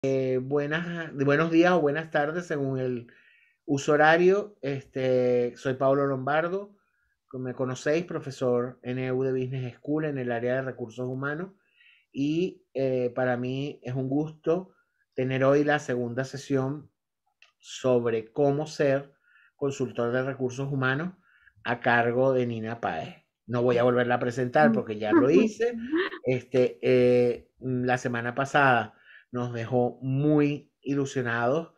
Buenos días o buenas tardes según el uso horario. Soy Pablo Lombardo, como me conocéis, profesor NU de Business School en el área de recursos humanos. Y para mí es un gusto tener hoy la segunda sesión sobre cómo ser consultor de recursos humanos a cargo de Nina Páez. No voy a volverla a presentar porque ya lo hice. La semana pasada nos dejó muy ilusionados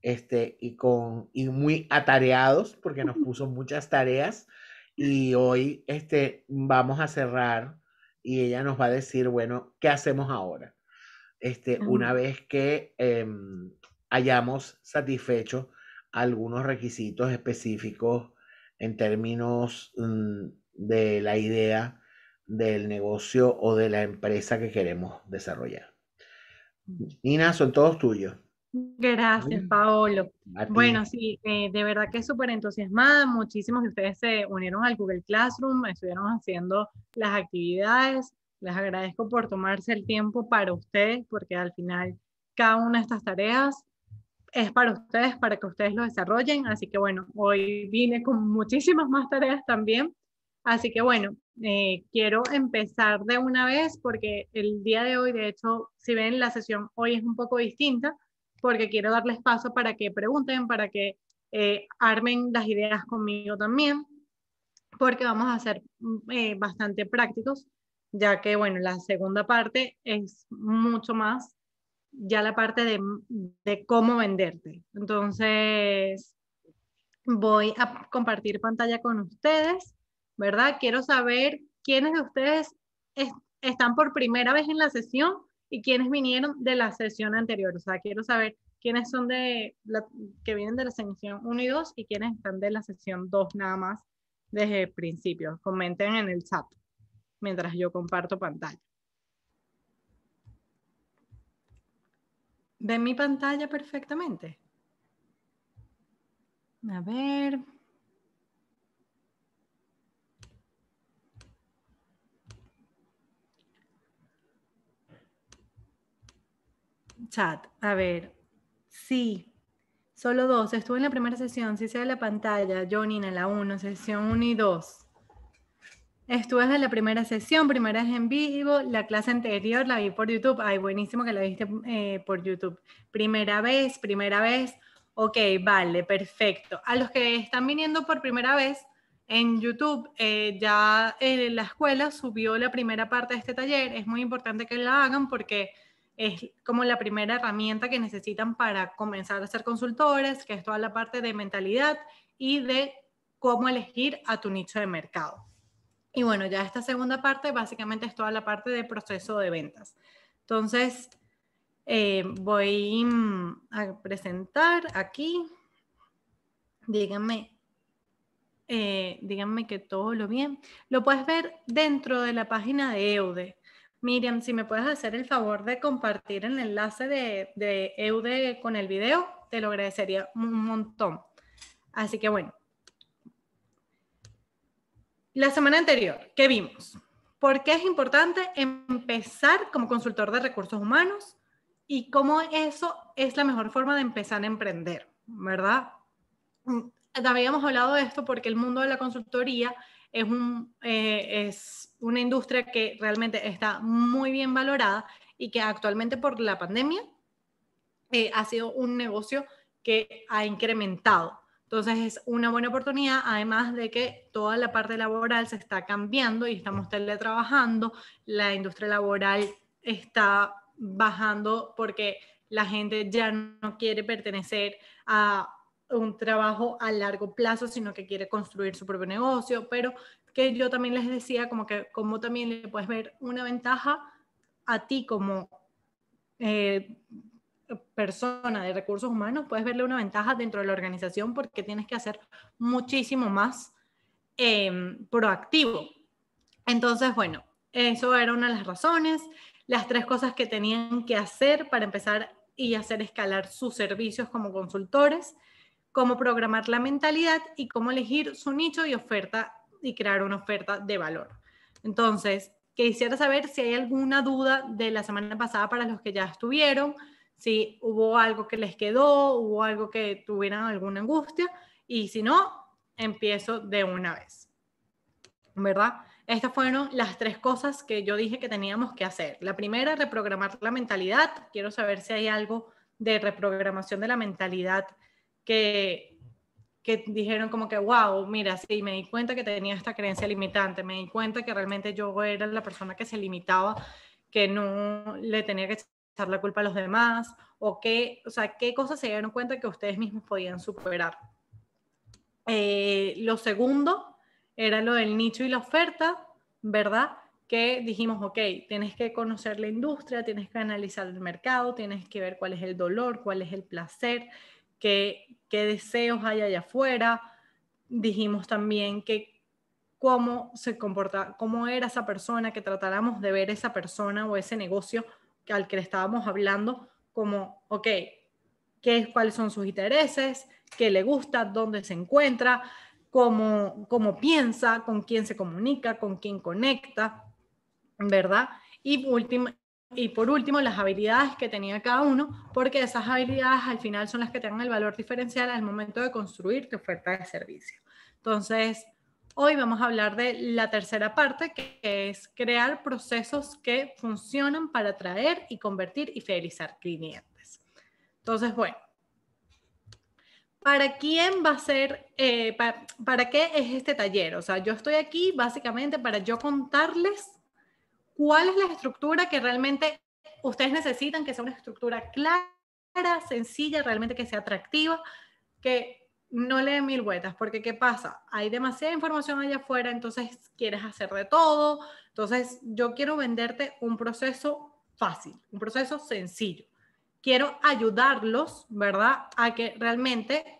y muy atareados porque nos puso muchas tareas y hoy vamos a cerrar y ella nos va a decir, bueno, ¿qué hacemos ahora? Una vez que hayamos satisfecho algunos requisitos específicos en términos de la idea del negocio o de la empresa que queremos desarrollar. Nina, son todos tuyos. Gracias, Paolo. A ti. Bueno, sí, de verdad que súper entusiasmada. Muchísimos de ustedes se unieron al Google Classroom, estuvieron haciendo las actividades. Les agradezco por tomarse el tiempo para ustedes, porque al final cada una de estas tareas es para ustedes, para que ustedes lo desarrollen. Así que bueno, hoy vine con muchísimas más tareas también. Así que bueno, quiero empezar de una vez porque el día de hoy, de hecho, si ven la sesión hoy es un poco distinta, porque quiero darles paso para que pregunten, para que armen las ideas conmigo también, porque vamos a ser bastante prácticos, ya que bueno, la segunda parte es mucho más ya la parte de cómo venderte. Entonces, voy a compartir pantalla con ustedes, ¿verdad? Quiero saber quiénes de ustedes es, están por primera vez en la sesión y quiénes vinieron de la sesión anterior. O sea, quiero saber quiénes son que vienen de la sesión 1 y 2 y quiénes están de la sesión 2 nada más desde el principio. Comenten en el chat mientras yo comparto pantalla. ¿Ven mi pantalla perfectamente? A ver. Chat, a ver. Sí, solo dos. Estuve en la primera sesión. Sí se ve la pantalla. Johnny en la 1, sesión 1 y 2. Estuve en la primera sesión, primera vez en vivo. La clase anterior la vi por YouTube. Ay, buenísimo que la viste por YouTube. Primera vez, primera vez. Ok, vale, perfecto. A los que están viniendo por primera vez en YouTube, ya la escuela subió la primera parte de este taller. Es muy importante que la hagan porque es como la primera herramienta que necesitan para comenzar a ser consultores, que es toda la parte de mentalidad y de cómo elegir a tu nicho de mercado. Y bueno, ya esta segunda parte básicamente es toda la parte de proceso de ventas. Entonces, voy a presentar aquí. Díganme, díganme que todo lo bien. Lo puedes ver dentro de la página de EUDE. Miriam, si me puedes hacer el favor de compartir el enlace de EUDE con el video, te lo agradecería un montón. Así que bueno. La semana anterior, ¿qué vimos? ¿Por qué es importante empezar como consultor de recursos humanos? Y cómo eso es la mejor forma de empezar a emprender, ¿verdad? Habíamos hablado de esto porque el mundo de la consultoría es una industria que realmente está muy bien valorada y que actualmente por la pandemia ha sido un negocio que ha incrementado. Entonces es una buena oportunidad, además de que toda la parte laboral se está cambiando y estamos teletrabajando, la industria laboral está bajando porque la gente ya no quiere pertenecer a un trabajo a largo plazo, sino que quiere construir su propio negocio, pero que yo también les decía como también le puedes ver una ventaja a ti como persona de recursos humanos, puedes verle una ventaja dentro de la organización porque tienes que hacer muchísimo más proactivo. Entonces, bueno, eso era una de las razones, las 3 cosas que tenían que hacer para empezar y hacer escalar sus servicios como consultores, cómo programar la mentalidad y cómo elegir su nicho y oferta y crear una oferta de valor. Entonces, quisiera saber si hay alguna duda de la semana pasada para los que ya estuvieron, si hubo algo que les quedó, hubo algo que tuvieran alguna angustia, y si no, empiezo de una vez, ¿verdad? Estas fueron las 3 cosas que yo dije que teníamos que hacer. La primera, reprogramar la mentalidad. Quiero saber si hay algo de reprogramación de la mentalidad que dijeron como que, wow, mira, sí, me di cuenta que tenía esta creencia limitante, me di cuenta que realmente yo era la persona que se limitaba, que no le tenía que echar la culpa a los demás, o sea, qué cosas se dieron cuenta que ustedes mismos podían superar. Lo segundo era lo del nicho y la oferta, ¿verdad? Que dijimos, ok, tienes que conocer la industria, tienes que analizar el mercado, tienes que ver cuál es el dolor, cuál es el placer, qué deseos hay allá afuera. Dijimos también que cómo se comporta, cómo era esa persona, que tratáramos de ver esa persona o ese negocio al que le estábamos hablando como, ok, cuáles son sus intereses, qué le gusta, dónde se encuentra, cómo piensa, con quién se comunica, con quién conecta, ¿verdad? Y por último, las habilidades que tenía cada uno, porque esas habilidades al final son las que te dan el valor diferencial al momento de construir tu oferta de servicio. Entonces, hoy vamos a hablar de la tercera parte, que es crear procesos que funcionan para atraer y convertir y fidelizar clientes. Entonces, bueno, ¿para quién va a ser, para qué es este taller? O sea, yo estoy aquí básicamente para yo contarles cuál es la estructura que realmente ustedes necesitan, que sea una estructura clara, sencilla, realmente que sea atractiva, que no le den mil vueltas, porque ¿qué pasa? Hay demasiada información allá afuera, entonces quieres hacer de todo, entonces yo quiero venderte un proceso fácil, un proceso sencillo. Quiero ayudarlos, ¿verdad? A que realmente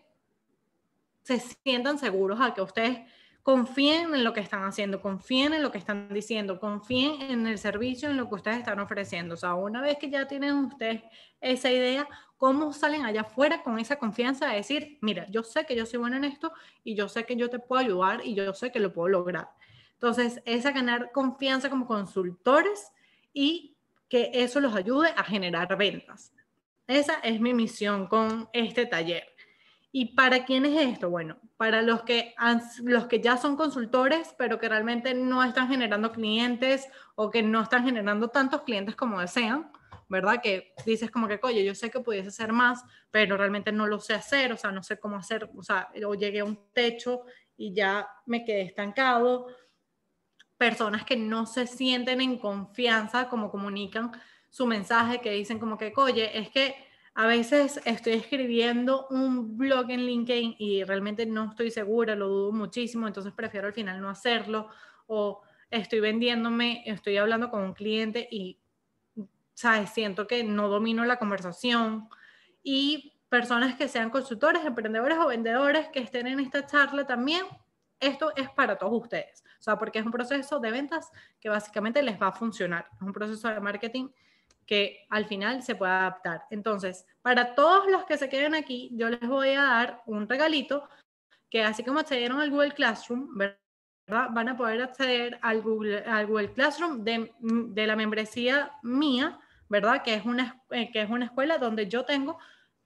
se sientan seguros, a que ustedes confíen en lo que están haciendo, confíen en lo que están diciendo, confíen en el servicio, en lo que ustedes están ofreciendo. O sea, una vez que ya tienen ustedes esa idea, ¿cómo salen allá afuera con esa confianza de decir, mira, yo sé que yo soy buena en esto y yo sé que yo te puedo ayudar y yo sé que lo puedo lograr? Entonces, es a ganar confianza como consultores y que eso los ayude a generar ventas. Esa es mi misión con este taller. ¿Y para quién es esto? Bueno, para los que ya son consultores, pero que realmente no están generando clientes o que no están generando tantos clientes como desean, ¿verdad? Que dices como que, oye, yo sé que pudiese hacer más, pero realmente no lo sé hacer, o sea, no sé cómo hacer, o sea, o llegué a un techo y ya me quedé estancado. Personas que no se sienten en confianza como comunican su mensaje, que dicen como que, oye, es que a veces estoy escribiendo un blog en LinkedIn y realmente no estoy segura, lo dudo muchísimo, entonces prefiero al final no hacerlo, o estoy vendiéndome, estoy hablando con un cliente y, ¿sabes? Siento que no domino la conversación. Y personas que sean consultores, emprendedores o vendedores que estén en esta charla también, esto es para todos ustedes. O sea, porque es un proceso de ventas que básicamente les va a funcionar. Es un proceso de marketing que al final se puede adaptar. Entonces, para todos los que se queden aquí, yo les voy a dar un regalito que así como accedieron al Google Classroom, ¿verdad? Van a poder acceder al Google Classroom de la membresía mía, ¿verdad? Que es una escuela donde yo tengo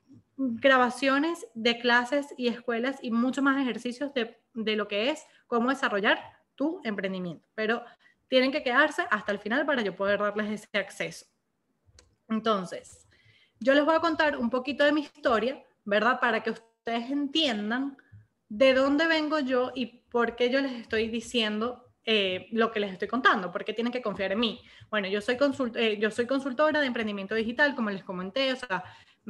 grabaciones de clases y escuelas y muchos más ejercicios de lo que es cómo desarrollar tu emprendimiento. Pero tienen que quedarse hasta el final para yo poder darles ese acceso. Entonces, yo les voy a contar un poquito de mi historia, ¿verdad? Para que ustedes entiendan de dónde vengo yo y por qué yo les estoy diciendo lo que les estoy contando, por qué tienen que confiar en mí. Bueno, yo soy consultora de emprendimiento digital, como les comenté, o sea,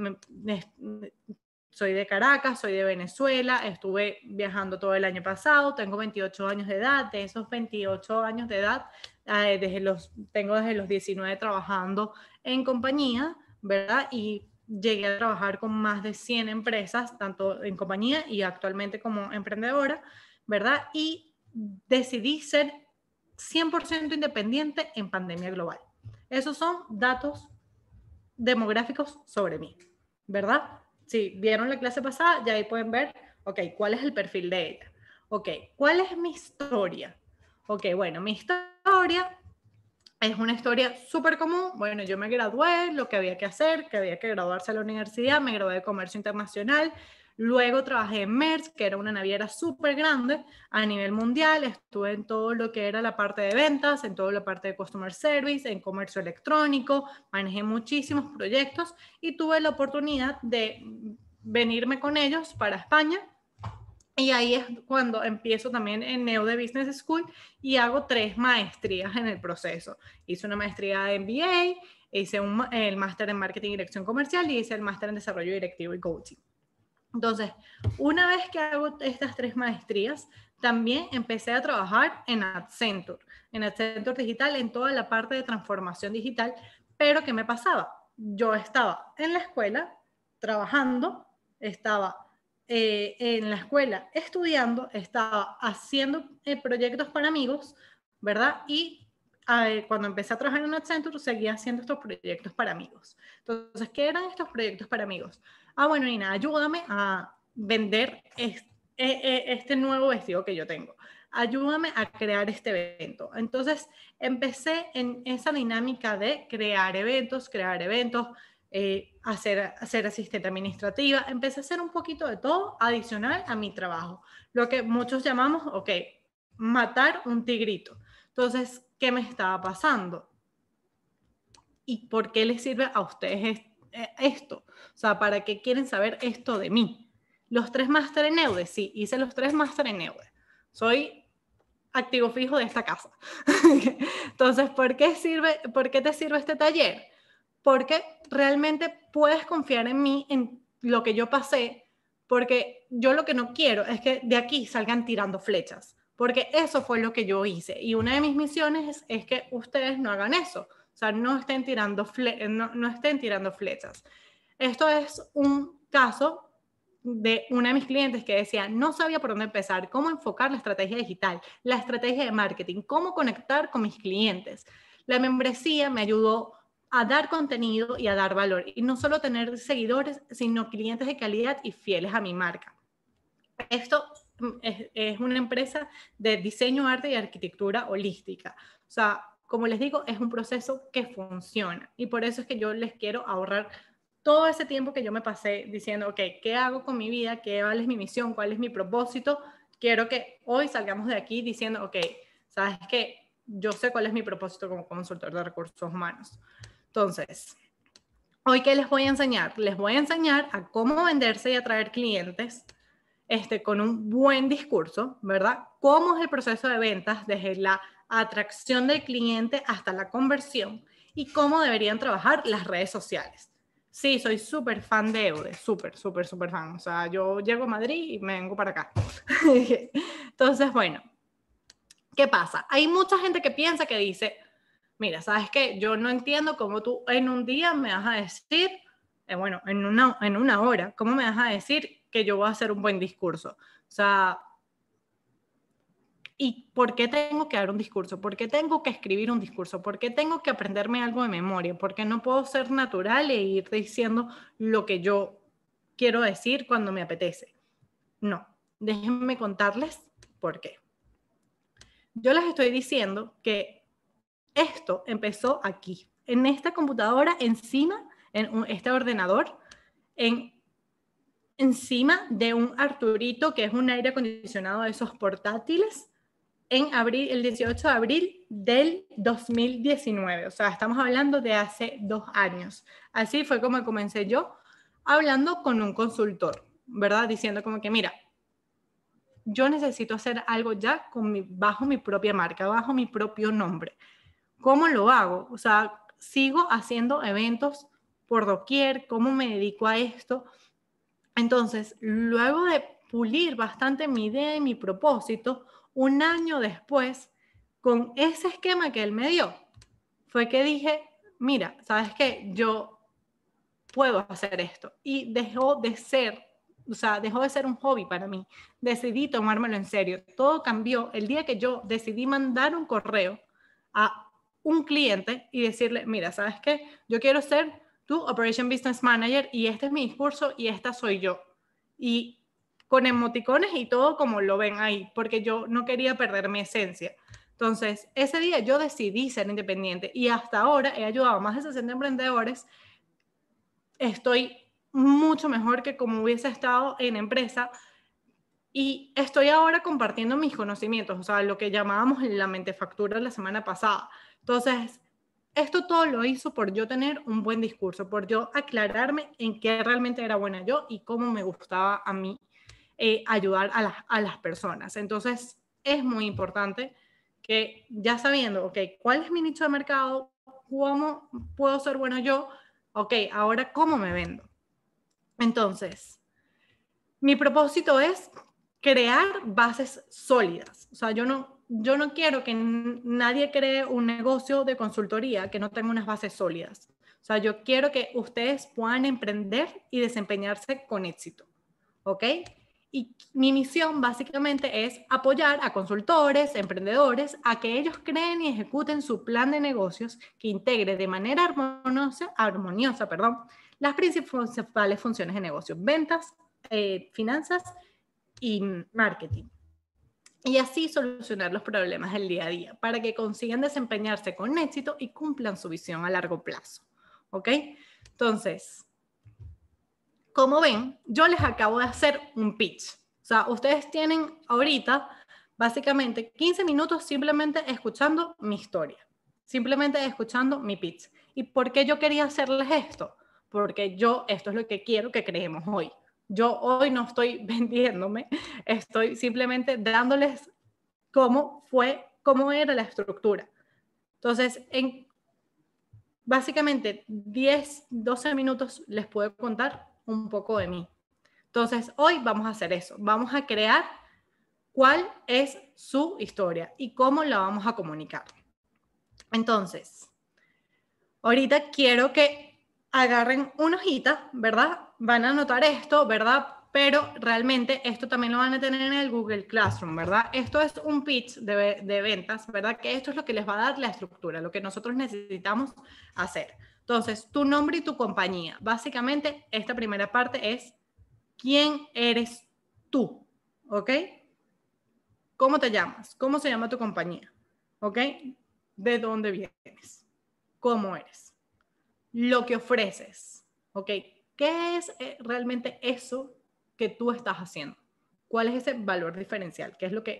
soy de Caracas, soy de Venezuela, estuve viajando todo el año pasado, tengo 28 años de edad, de esos 28 años de edad, tengo desde los 19 trabajando en compañía, ¿verdad? Y llegué a trabajar con más de 100 empresas, tanto en compañía y actualmente como emprendedora, ¿verdad? Y decidí ser 100% independiente en pandemia global. Esos son datos demográficos sobre mí, ¿verdad? Si vieron la clase pasada, ya ahí pueden ver, ok, ¿cuál es el perfil de ella? Ok, ¿cuál es mi historia? Ok, bueno, mi historia Es una historia súper común. Bueno, yo me gradué, lo que había que hacer, que había que graduarse a la universidad, me gradué de Comercio Internacional, luego trabajé en Maersk, que era una naviera súper grande a nivel mundial, estuve en todo lo que era la parte de ventas, en toda la parte de Customer Service, en comercio electrónico, manejé muchísimos proyectos y tuve la oportunidad de venirme con ellos para España. Y ahí es cuando empiezo también en Neude Business School y hago 3 maestrías en el proceso. Hice una maestría de MBA, hice el máster en Marketing y Dirección Comercial y hice el máster en Desarrollo Directivo y Coaching. Entonces, una vez que hago estas 3 maestrías, también empecé a trabajar en Accenture Digital, en toda la parte de transformación digital. Pero ¿qué me pasaba? Yo estaba en la escuela trabajando, estaba en la escuela estudiando, estaba haciendo proyectos para amigos, ¿verdad? Y cuando empecé a trabajar en Accenture, seguía haciendo estos proyectos para amigos. Entonces, ¿qué eran estos proyectos para amigos? Bueno, Nina, ayúdame a vender este nuevo vestido que yo tengo. Ayúdame a crear este evento. Entonces, empecé en esa dinámica de crear eventos, hacer asistente administrativa. Empecé a hacer un poquito de todo adicional a mi trabajo. Lo que muchos llamamos, ok, matar un tigrito. Entonces, ¿qué me estaba pasando? ¿Y por qué les sirve a ustedes esto? O sea, ¿para qué quieren saber esto de mí? Los 3 máster en Neude, sí, hice los 3 máster en Neude. Soy activo fijo de esta casa. Entonces, ¿por qué te sirve este taller? Porque realmente puedes confiar en mí, en lo que yo pasé, porque yo lo que no quiero es que de aquí salgan tirando flechas, porque eso fue lo que yo hice. Y una de mis misiones es que ustedes no hagan eso. O sea, no estén tirando flechas. Esto es un caso de una de mis clientes que decía, no sabía por dónde empezar, cómo enfocar la estrategia digital, la estrategia de marketing, cómo conectar con mis clientes. La membresía me ayudó a dar contenido y a dar valor. Y no solo tener seguidores, sino clientes de calidad y fieles a mi marca. Esto es una empresa de diseño, arte y arquitectura holística. O sea, como les digo, es un proceso que funciona. Y por eso es que yo les quiero ahorrar todo ese tiempo que yo me pasé diciendo, ok, ¿qué hago con mi vida? ¿Cuál es mi misión? ¿Cuál es mi propósito? Quiero que hoy salgamos de aquí diciendo, ok, ¿sabes qué? Yo sé cuál es mi propósito como consultor de recursos humanos. Entonces, hoy, ¿qué les voy a enseñar? Les voy a enseñar a cómo venderse y atraer clientes con un buen discurso, ¿verdad? ¿Cómo es el proceso de ventas desde la atracción del cliente hasta la conversión? Y cómo deberían trabajar las redes sociales. Sí, soy súper fan de Eude, súper fan. O sea, yo llego a Madrid y me vengo para acá. Entonces, bueno, ¿qué pasa? Hay mucha gente que piensa, que dice, mira, ¿sabes qué? Yo no entiendo cómo tú en un día me vas a decir, bueno, en una hora, ¿cómo me vas a decir que yo voy a hacer un buen discurso? O sea, ¿y por qué tengo que dar un discurso? ¿Por qué tengo que escribir un discurso? ¿Por qué tengo que aprenderme algo de memoria? ¿Por qué no puedo ser natural e ir diciendo lo que yo quiero decir cuando me apetece? No, déjenme contarles por qué. Yo les estoy diciendo que esto empezó aquí, en esta computadora, encima, en este ordenador, encima de un Arturito, que es un aire acondicionado de esos portátiles, en abril, el 18 de abril del 2019. O sea, estamos hablando de hace 2 años. Así fue como comencé yo, hablando con un consultor, ¿verdad? Diciendo como que, mira, yo necesito hacer algo ya bajo mi propia marca, bajo mi propio nombre. ¿Cómo lo hago? O sea, sigo haciendo eventos por doquier, ¿cómo me dedico a esto? Entonces, luego de pulir bastante mi idea y mi propósito, un año después, con ese esquema que él me dio, fue que dije, mira, ¿sabes qué? Yo puedo hacer esto. Y dejó de ser un hobby para mí. Decidí tomármelo en serio. Todo cambió el día que yo decidí mandar un correo a un cliente y decirle, mira, ¿sabes qué? Yo quiero ser tu Operation Business Manager y este es mi discurso y esta soy yo. Y con emoticones y todo como lo ven ahí, porque yo no quería perder mi esencia. Entonces, ese día yo decidí ser independiente y hasta ahora he ayudado a más de 60 emprendedores. Estoy mucho mejor que como hubiese estado en empresa y estoy ahora compartiendo mis conocimientos, o sea, lo que llamábamos la mentefactura la semana pasada. Entonces, esto todo lo hizo por yo tener un buen discurso, por yo aclararme en qué realmente era buena yo y cómo me gustaba a mí ayudar a las personas. Entonces, es muy importante que ya sabiendo, ok, cuál es mi nicho de mercado, cómo puedo ser bueno yo, ok, ahora cómo me vendo. Entonces, mi propósito es crear bases sólidas. O sea, yo no quiero que nadie cree un negocio de consultoría que no tenga unas bases sólidas. O sea, yo quiero que ustedes puedan emprender y desempeñarse con éxito. ¿Ok? Y mi misión básicamente es apoyar a consultores, emprendedores, a que ellos creen y ejecuten su plan de negocios que integre de manera armoniosa, las principales funciones de negocio: ventas, finanzas y marketing. Y así solucionar los problemas del día a día para que consigan desempeñarse con éxito y cumplan su visión a largo plazo. ¿Ok? Entonces, como ven, yo les acabo de hacer un pitch. O sea, ustedes tienen ahorita básicamente 15 minutos simplemente escuchando mi historia, simplemente escuchando mi pitch. ¿Y por qué yo quería hacerles esto? Porque esto es lo que quiero que creemos hoy. Yo hoy no estoy vendiéndome, estoy simplemente dándoles cómo era la estructura. Entonces, en básicamente 10, 12 minutos les puedo contar un poco de mí. Entonces, hoy vamos a hacer eso. Vamos a crear cuál es su historia y cómo la vamos a comunicar. Entonces, ahorita quiero que agarren una hojita, ¿verdad? Van a anotar esto, ¿verdad? Pero realmente esto también lo van a tener en el Google Classroom, ¿verdad? Esto es un pitch de ventas, ¿verdad? Que esto es lo que les va a dar la estructura, lo que nosotros necesitamos hacer. Entonces, tu nombre y tu compañía. Básicamente, esta primera parte es quién eres tú, ¿ok? ¿Cómo te llamas? ¿Cómo se llama tu compañía? ¿Ok? ¿De dónde vienes? ¿Cómo eres? Lo que ofreces, ¿ok? ¿Qué es realmente eso que tú estás haciendo? ¿Cuál es ese valor diferencial? ¿Qué es lo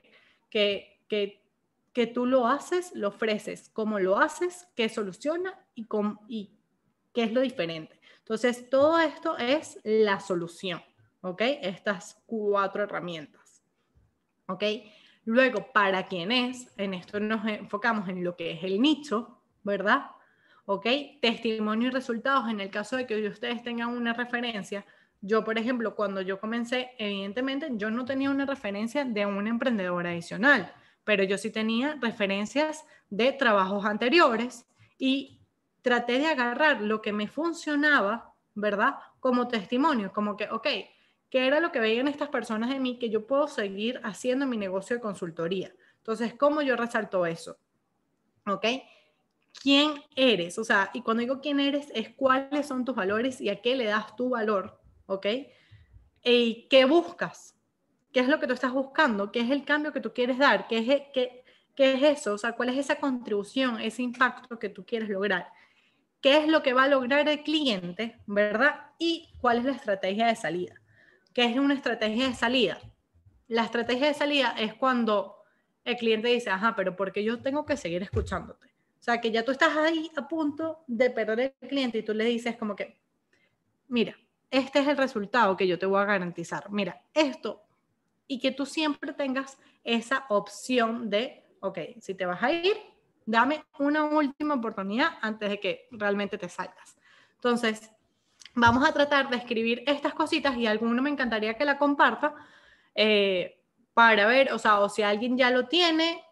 que tú lo haces, lo ofreces? ¿Cómo lo haces? ¿Qué soluciona? Y qué es lo diferente. Entonces, todo esto es la solución, ¿ok? Estas 4 herramientas, ¿ok? Luego, para quién es, en esto nos enfocamos en lo que es el nicho, ¿verdad? ¿Ok? Testimonio y resultados en el caso de que ustedes tengan una referencia. Yo, por ejemplo, cuando yo comencé, evidentemente, yo no tenía una referencia de un emprendedor adicional, pero yo sí tenía referencias de trabajos anteriores y traté de agarrar lo que me funcionaba, ¿verdad? Como testimonio, como que, ok, ¿qué era lo que veían estas personas de mí que yo puedo seguir haciendo en mi negocio de consultoría? Entonces, ¿cómo yo resalto eso? ¿Ok? ¿Quién eres? O sea, y cuando digo quién eres, es cuáles son tus valores y a qué le das tu valor, ¿ok? ¿Y qué buscas? ¿Qué es lo que tú estás buscando? ¿Qué es el cambio que tú quieres dar? ¿Qué es eso? O sea, ¿cuál es esa contribución, ese impacto que tú quieres lograr? ¿Qué es lo que va a lograr el cliente, verdad? Y cuál es la estrategia de salida. ¿Qué es una estrategia de salida? La estrategia de salida es cuando el cliente dice, ajá, pero ¿por qué yo tengo que seguir escuchándote? O sea, que ya tú estás ahí a punto de perder el cliente y tú le dices como que, mira, este es el resultado que yo te voy a garantizar. Mira, esto, y que tú siempre tengas esa opción de, ok, si te vas a ir, dame una última oportunidad antes de que realmente te salgas. Entonces, vamos a tratar de escribir estas cositas y alguno me encantaría que la comparta para ver, o sea, o si alguien ya lo tiene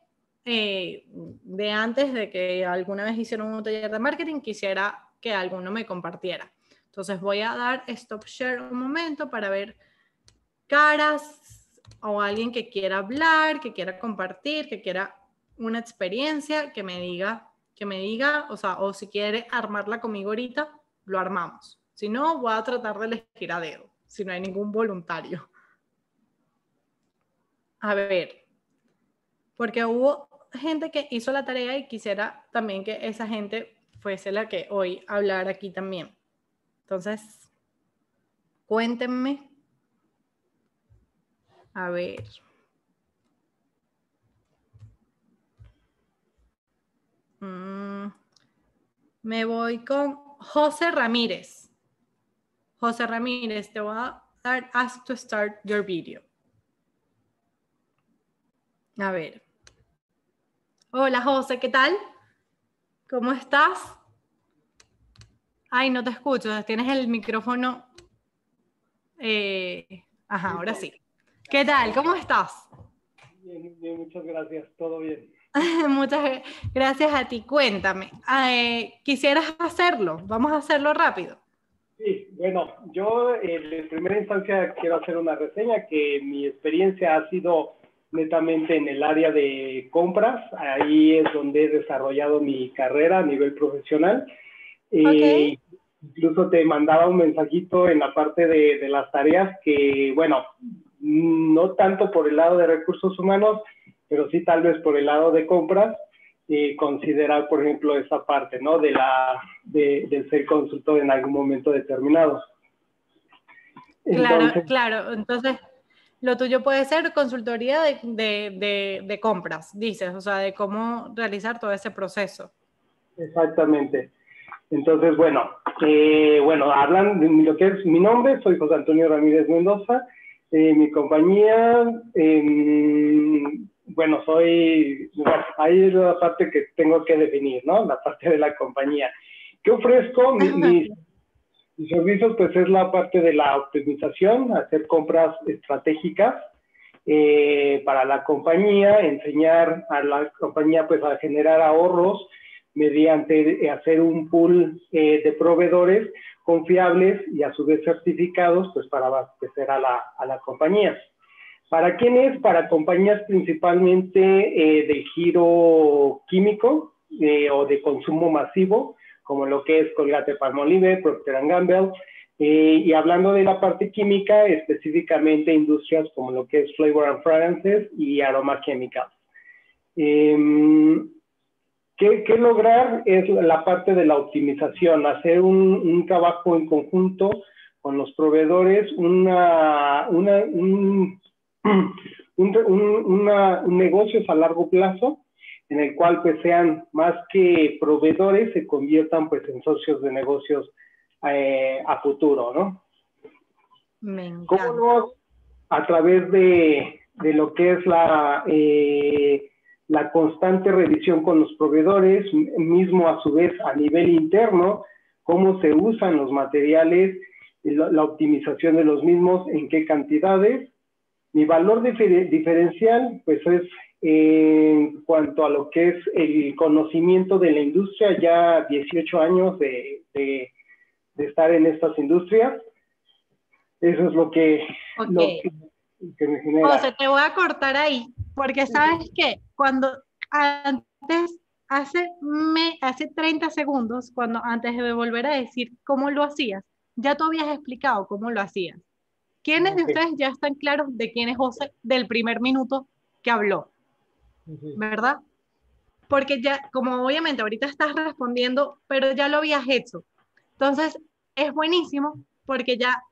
de antes de que alguna vez hicieron un taller de marketing, quisiera que alguno me compartiera. Entonces voy a dar stop share un momento para ver caras o alguien que quiera hablar, que quiera compartir, que quiera una experiencia, que me diga, o sea, o si quiere armarla conmigo ahorita, lo armamos. Si no, voy a tratar de elegir a dedo, si no hay ningún voluntario. A ver, porque hubo gente que hizo la tarea y quisiera también que esa gente fuese la que hoy hablara aquí también. Entonces, cuéntenme. A ver. Me voy con José Ramírez. José Ramírez, te voy a dar ask to start your video. A ver. Hola José, ¿qué tal? ¿Cómo estás? Ay, no te escucho, tienes el micrófono. Ajá, ahora sí. ¿Qué tal? ¿Cómo estás? Bien, bien, muchas gracias, todo bien. Muchas gracias a ti. Cuéntame, ¿quisieras hacerlo? Vamos a hacerlo rápido. Sí, bueno, yo en primera instancia quiero hacer una reseña que mi experiencia ha sido netamente en el área de compras. Ahí es donde he desarrollado mi carrera a nivel profesional. Okay. Incluso te mandaba un mensajito en la parte de las tareas que, bueno, no tanto por el lado de recursos humanos, pero sí tal vez por el lado de compras, considerar, por ejemplo, esa parte, ¿no? De ser consultor en algún momento determinado. Entonces, claro. Entonces, lo tuyo puede ser consultoría de compras, dices, o sea, de cómo realizar todo ese proceso. Exactamente. Entonces, bueno, hablan de lo que es mi nombre, soy José Antonio Ramírez Mendoza, mi compañía, ahí es la parte que tengo que definir, ¿no? La parte de la compañía. ¿Qué ofrezco? Mis servicios, pues, es la parte de la optimización, hacer compras estratégicas para la compañía, enseñar a la compañía, pues, a generar ahorros mediante hacer un pool de proveedores confiables y a su vez certificados, pues, para abastecer a la compañía. ¿Para quién es? Para compañías principalmente de giro químico o de consumo masivo, como lo que es Colgate-Palmolive, Procter & Gamble, y hablando de la parte química, específicamente industrias como lo que es Flavor and Fragrances y Aroma Chemicals. ¿Qué lograr? Es la parte de la optimización, hacer un trabajo en conjunto con los proveedores, un negocio a largo plazo, en el cual, pues, sean más que proveedores, se conviertan, pues, en socios de negocios a futuro, ¿no? Me encanta. ¿Cómo lo hago? A través de lo que es la constante revisión con los proveedores, mismo a su vez a nivel interno, cómo se usan los materiales, la optimización de los mismos, en qué cantidades. Mi valor diferencial, pues, es en cuanto a lo que es el conocimiento de la industria, ya 18 años de estar en estas industrias. Eso es lo que me genera. José, te voy a cortar ahí, porque sabes que cuando antes, hace 30 segundos, antes de volver a decir cómo lo hacías, ya tú habías explicado cómo lo hacías. ¿Quiénes de ustedes ya están claros de quién es José del primer minuto que habló? ¿Verdad? Porque ya, como obviamente ahorita estás respondiendo, pero ya lo habías hecho. Entonces, es buenísimo porque ya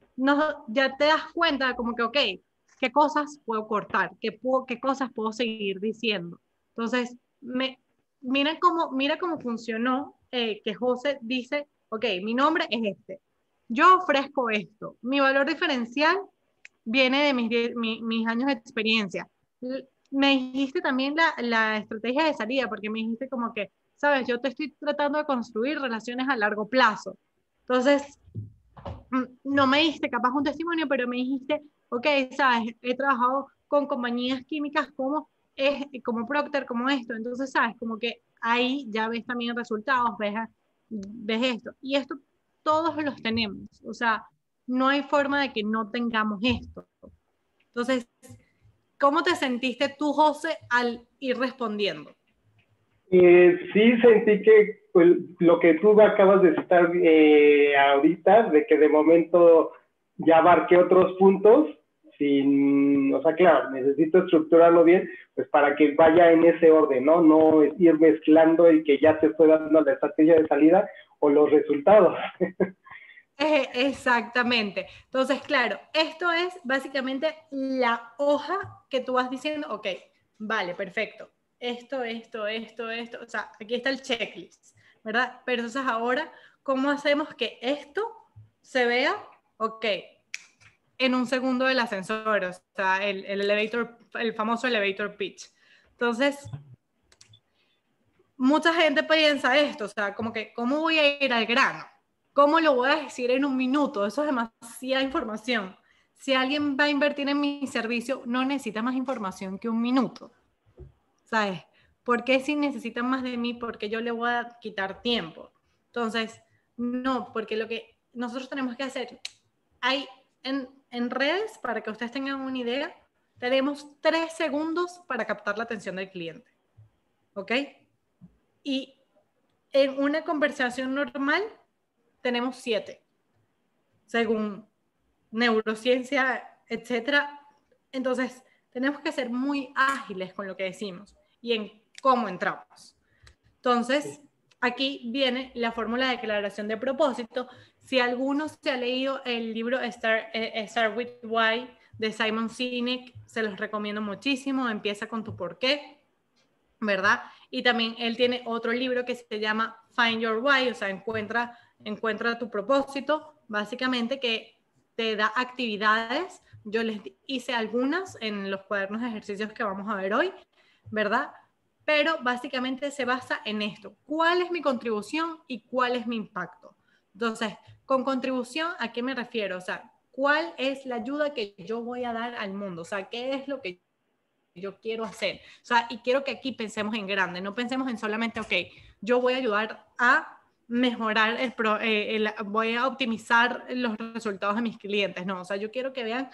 te das cuenta como que, ok, qué cosas puedo cortar, qué cosas puedo seguir diciendo. Entonces, mira cómo funcionó, que José dice, ok, mi nombre es este, yo ofrezco esto, mi valor diferencial viene de mis años de experiencia. Me dijiste también la estrategia de salida, porque me dijiste como que, sabes, yo te estoy tratando de construir relaciones a largo plazo. Entonces, no me diste capaz un testimonio, pero me dijiste, ok, sabes, he trabajado con compañías químicas como Procter, como esto, entonces, sabes, como que ahí ya ves también resultados, ves esto, y esto todos los tenemos, o sea, no hay forma de que no tengamos esto. Entonces, ¿cómo te sentiste tú, José, al ir respondiendo? Sí, sentí que, pues, lo que tú acabas de citar ahorita, de que de momento ya abarqué otros puntos, o sea, claro, necesito estructurarlo bien, pues para que vaya en ese orden, ¿no? No ir mezclando y que ya te estoy dando la estrategia de salida o los resultados. Exactamente. Entonces, claro, esto es básicamente la hoja que tú vas diciendo, ok, vale, perfecto. Esto. O sea, aquí está el checklist, ¿verdad? Pero entonces ahora, ¿cómo hacemos que esto se vea, ok, en un segundo del ascensor? O sea, el elevator, el famoso elevator pitch. Entonces, mucha gente piensa esto, o sea, como que, ¿cómo voy a ir al grano? ¿Cómo lo voy a decir en un minuto? Eso es demasiada información. Si alguien va a invertir en mi servicio, no necesita más información que un minuto, ¿sabes? ¿Por qué si necesitan más de mí? Porque yo le voy a quitar tiempo. Entonces, no, porque lo que nosotros tenemos que hacer, hay en redes, para que ustedes tengan una idea, tenemos 3 segundos para captar la atención del cliente, ¿ok? Y en una conversación normal tenemos 7, según neurociencia, etcétera. Entonces, tenemos que ser muy ágiles con lo que decimos y en cómo entramos. Entonces, aquí viene la fórmula de declaración de propósito. Si alguno se ha leído el libro Start with Why de Simon Sinek, se los recomiendo muchísimo. Empieza con tu por qué, ¿verdad? Y también él tiene otro libro que se llama Find Your Why, o sea, encuentra tu propósito, básicamente, que te da actividades. Yo les hice algunas en los cuadernos de ejercicios que vamos a ver hoy, ¿verdad? Pero básicamente se basa en esto. ¿Cuál es mi contribución y cuál es mi impacto? Entonces, con contribución, ¿a qué me refiero? O sea, ¿cuál es la ayuda que yo voy a dar al mundo? O sea, ¿qué es lo que yo quiero hacer? O sea, y quiero que aquí pensemos en grande, no pensemos en solamente, ok, yo voy a ayudar a mejorar voy a optimizar los resultados de mis clientes. No, o sea, yo quiero que vean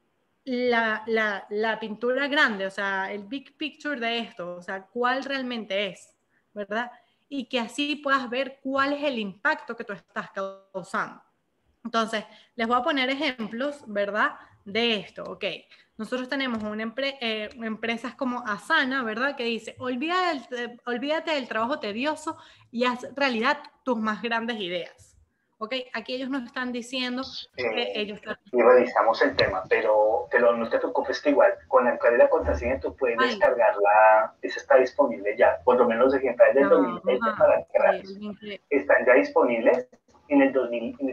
la pintura grande, o sea, el big picture de esto, o sea, cuál realmente es, ¿verdad? Y que así puedas ver cuál es el impacto que tú estás causando. Entonces, les voy a poner ejemplos, ¿verdad? De esto, ok. Nosotros tenemos empresas como Asana, ¿verdad? Que dice, olvídate del trabajo tedioso y haz realidad tus más grandes ideas. ¿Ok? Aquí ellos nos están diciendo que ellos... Y revisamos el tema, pero no te preocupes que igual con la clave de la contraseña tú puedes descargarla, esa está disponible ya, por lo menos los ejemplares del 2020 para que están ya disponibles. En el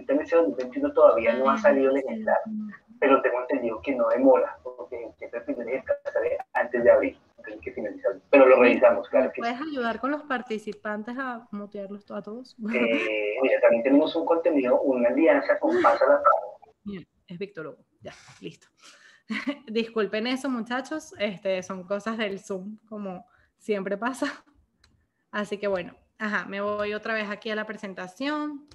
2021 todavía no ha salido el ejemplar, pero tengo entendido que no demora, porque siempre el primer ejemplar sale antes de abril, entonces hay que finalizar. Pero lo revisamos, claro que sí. ¿Puedes ayudar con los participantes a mutearlos a todos? Mira, también tenemos un contenido, una alianza con Pasa la Paz. Es Víctor Hugo, ya, listo. Disculpen eso, muchachos, son cosas del Zoom, como siempre pasa. Así que bueno, me voy otra vez aquí a la presentación.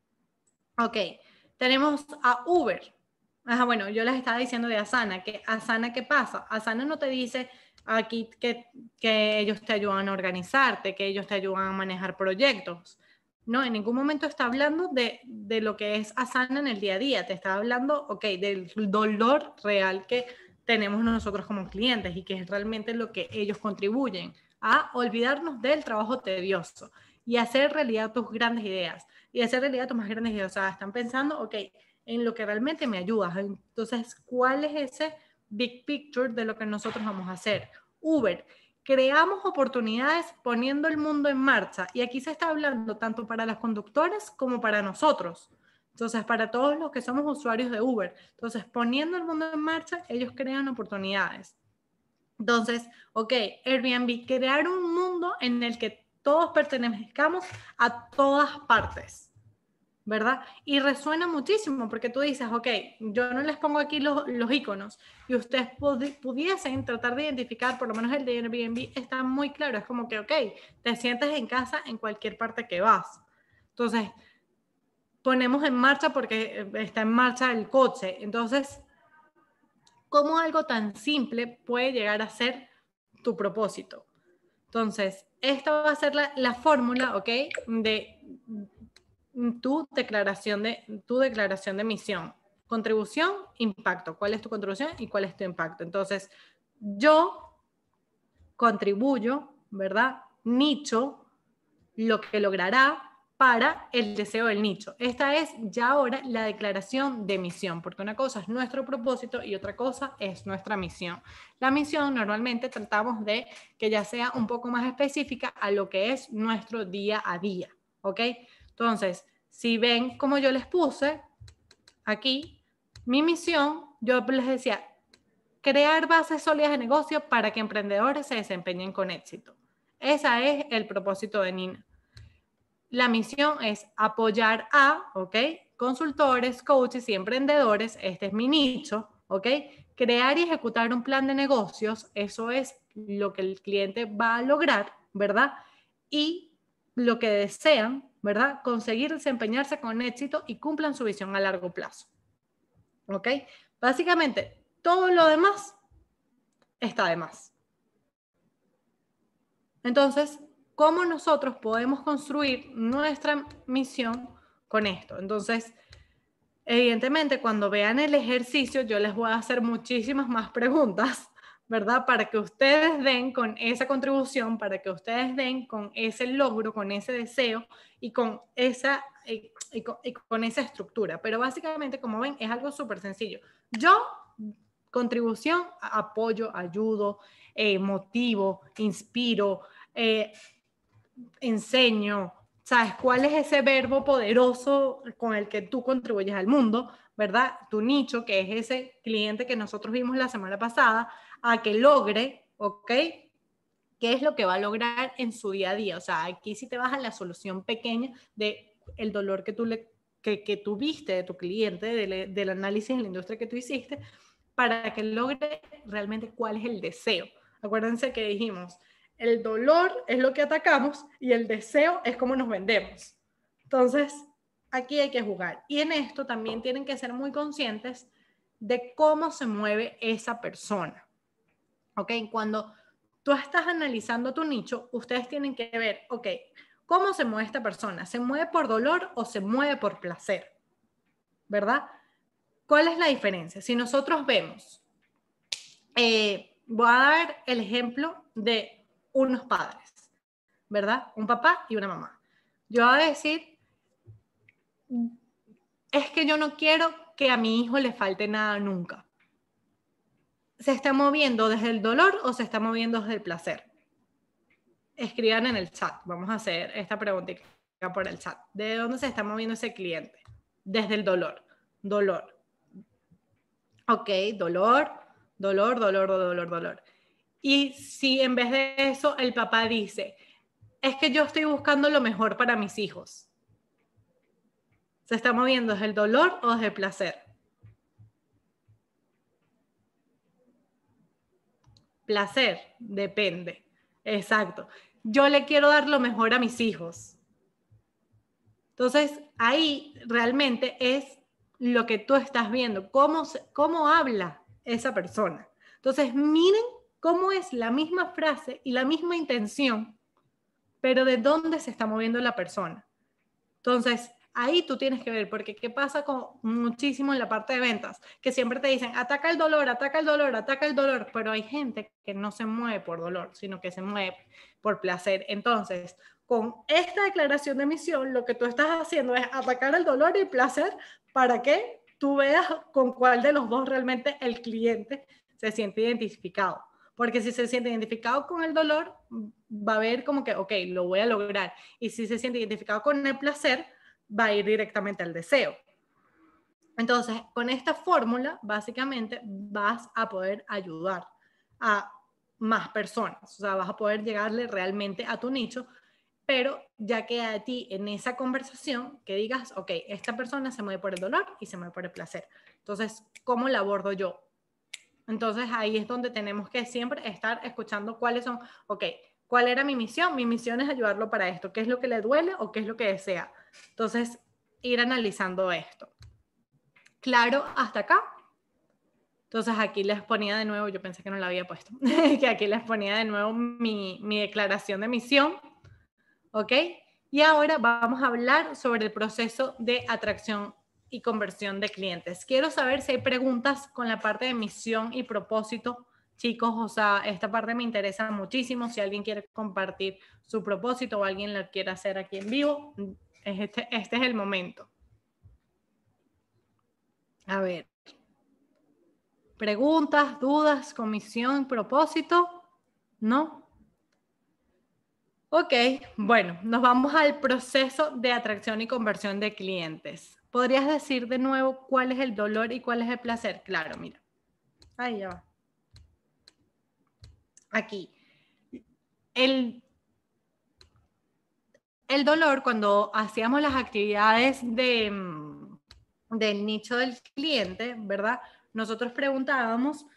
Ok, tenemos a Uber. Bueno, yo les estaba diciendo de Asana, que Asana, ¿qué pasa? Asana no te dice aquí que ellos te ayudan a organizarte, que ellos te ayudan a manejar proyectos. No, en ningún momento está hablando de lo que es Asana en el día a día. Te está hablando, ok, del dolor real que tenemos nosotros como clientes y que es realmente lo que ellos contribuyen a olvidarnos del trabajo tedioso y hacer realidad tus grandes ideas. Y hacer realidad tus más grandes ideas. O sea, están pensando, ok, en lo que realmente me ayuda. Entonces, ¿cuál es ese big picture de lo que nosotros vamos a hacer? Uber, creamos oportunidades poniendo el mundo en marcha. Y aquí se está hablando tanto para las conductoras como para nosotros. Entonces, para todos los que somos usuarios de Uber. Entonces, poniendo el mundo en marcha, ellos crean oportunidades. Entonces, ok, Airbnb, crear un mundo en el que todos pertenezcamos a todas partes, ¿verdad? Y resuena muchísimo porque tú dices, ok, yo no les pongo aquí los iconos y ustedes pudiesen tratar de identificar, por lo menos el de Airbnb está muy claro, es como que, ok, te sientes en casa en cualquier parte que vas. Entonces, ponemos en marcha porque está en marcha el coche. Entonces, ¿cómo algo tan simple puede llegar a ser tu propósito? Entonces, esta va a ser la fórmula, ¿ok? De tu declaración de misión. contribución, impacto. ¿Cuál es tu contribución y cuál es tu impacto? Entonces, yo contribuyo, ¿verdad? Nicho, lo que logrará para el deseo del nicho. Esta es ya ahora la declaración de misión, porque una cosa es nuestro propósito y otra cosa es nuestra misión. La misión normalmente tratamos de que ya sea un poco más específica a lo que es nuestro día a día, ¿ok? Entonces, si ven como yo les puse aquí, mi misión, yo les decía, crear bases sólidas de negocio para que emprendedores se desempeñen con éxito. Ese es el propósito de Nina. La misión es apoyar a, ¿ok? Consultores, coaches y emprendedores, este es mi nicho, ¿ok? Crear y ejecutar un plan de negocios, eso es lo que el cliente va a lograr, ¿verdad? Y lo que desean, ¿verdad? Conseguir desempeñarse con éxito y cumplan su visión a largo plazo, ¿ok? Básicamente, todo lo demás está de más. Entonces, ¿cómo nosotros podemos construir nuestra misión con esto? Entonces, evidentemente, cuando vean el ejercicio, yo les voy a hacer muchísimas más preguntas, ¿verdad? Para que ustedes den con esa contribución, para que ustedes den con ese logro, con ese deseo y con esa, con esa estructura. Pero básicamente, como ven, es algo súper sencillo. Yo, contribución, apoyo, ayudo, motivo, inspiro, enseño, ¿sabes? ¿Cuál es ese verbo poderoso con el que tú contribuyes al mundo, ¿verdad? Tu nicho, que es ese cliente que nosotros vimos la semana pasada, a que logre, ¿ok? ¿Qué es lo que va a lograr en su día a día? O sea, aquí sí te vas a la solución pequeña de el dolor que tú viste de tu cliente, del análisis de la industria que tú hiciste, para que logre realmente cuál es el deseo. Acuérdense que dijimos, el dolor es lo que atacamos y el deseo es cómo nos vendemos. Entonces, aquí hay que jugar. Y en esto también tienen que ser muy conscientes de cómo se mueve esa persona. ¿Ok? Cuando tú estás analizando tu nicho, ustedes tienen que ver, ok, ¿cómo se mueve esta persona? ¿Se mueve por dolor o se mueve por placer? ¿Verdad? ¿Cuál es la diferencia? Si nosotros vemos, voy a dar el ejemplo de unos padres, ¿verdad? Un papá y una mamá. Yo voy a decir, es que yo no quiero que a mi hijo le falte nada nunca. ¿Se está moviendo desde el dolor o se está moviendo desde el placer? Escriban en el chat. Vamos a hacer esta preguntita por el chat. ¿De dónde se está moviendo ese cliente? Desde el dolor. Dolor. Ok, dolor, dolor, dolor, dolor, dolor. Y si en vez de eso el papá dice, es que yo estoy buscando lo mejor para mis hijos. ¿Se está moviendo desde el dolor o desde el placer? Placer, depende. Exacto. Yo le quiero dar lo mejor a mis hijos. Entonces, ahí realmente es lo que tú estás viendo, cómo habla esa persona. Entonces, miren cómo es la misma frase y la misma intención, pero de dónde se está moviendo la persona. Entonces, ahí tú tienes que ver, porque ¿qué pasa con muchísimo en la parte de ventas? Que siempre te dicen, ataca el dolor, ataca el dolor, ataca el dolor, pero hay gente que no se mueve por dolor, sino que se mueve por placer. Entonces, con esta declaración de misión, lo que tú estás haciendo es atacar el dolor y el placer para que tú veas con cuál de los dos realmente el cliente se siente identificado. Porque si se siente identificado con el dolor, va a ver como que, ok, lo voy a lograr. Y si se siente identificado con el placer, va a ir directamente al deseo. Entonces, con esta fórmula, básicamente, vas a poder ayudar a más personas. O sea, vas a poder llegarle realmente a tu nicho, pero ya queda a ti en esa conversación que digas, ok, esta persona se mueve por el dolor y se mueve por el placer. Entonces, ¿cómo la abordo yo? Entonces ahí es donde tenemos que siempre estar escuchando cuáles son, ok, ¿cuál era mi misión? Mi misión es ayudarlo para esto. ¿Qué es lo que le duele o qué es lo que desea? Entonces, ir analizando esto. ¿Claro hasta acá? Entonces aquí les ponía de nuevo, yo pensé que no la había puesto, que aquí les ponía de nuevo mi declaración de misión, ¿ok? Y ahora vamos a hablar sobre el proceso de atracción y conversión de clientes. Quiero saber si hay preguntas con la parte de misión y propósito, chicos. O sea, esta parte me interesa muchísimo. Si alguien quiere compartir su propósito o alguien lo quiere hacer aquí en vivo, este es el momento. A ver. ¿Preguntas, dudas, con misión, propósito? ¿No? Ok, bueno, nos vamos al proceso de atracción y conversión de clientes. ¿Podrías decir de nuevo cuál es el dolor y cuál es el placer? Claro, mira. Ahí ya va. Aquí. El dolor, cuando hacíamos las actividades del nicho del cliente, ¿verdad? Nosotros preguntábamos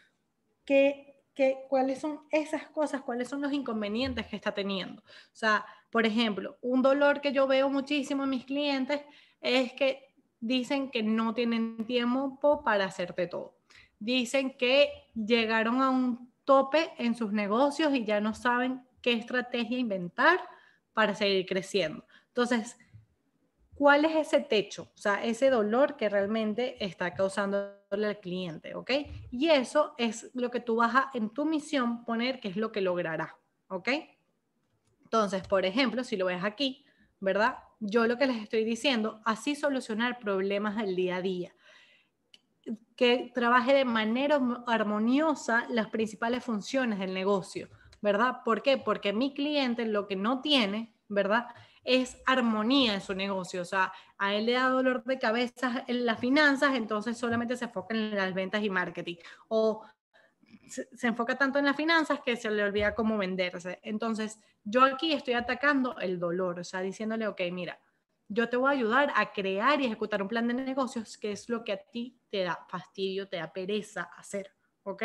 cuáles son esas cosas, cuáles son los inconvenientes que está teniendo. O sea, por ejemplo, un dolor que yo veo muchísimo en mis clientes es que dicen que no tienen tiempo para hacerte todo. Dicen que llegaron a un tope en sus negocios y ya no saben qué estrategia inventar para seguir creciendo. Entonces, ¿cuál es ese techo? O sea, ese dolor que realmente está causándole al cliente, ¿ok? Y eso es lo que tú vas a, en tu misión, poner que es lo que logrará, ¿ok? Entonces, por ejemplo, si lo ves aquí, ¿verdad? Yo lo que les estoy diciendo, así solucionar problemas del día a día. Que trabaje de manera armoniosa las principales funciones del negocio, ¿verdad? ¿Por qué? Porque mi cliente lo que no tiene, ¿verdad?, es armonía en su negocio. O sea, a él le da dolor de cabeza en las finanzas, entonces solamente se enfoca en las ventas y marketing. O se enfoca tanto en las finanzas que se le olvida cómo venderse. Entonces, yo aquí estoy atacando el dolor, o sea, diciéndole, ok, mira, yo te voy a ayudar a crear y ejecutar un plan de negocios, que es lo que a ti te da fastidio, te da pereza hacer, ¿ok?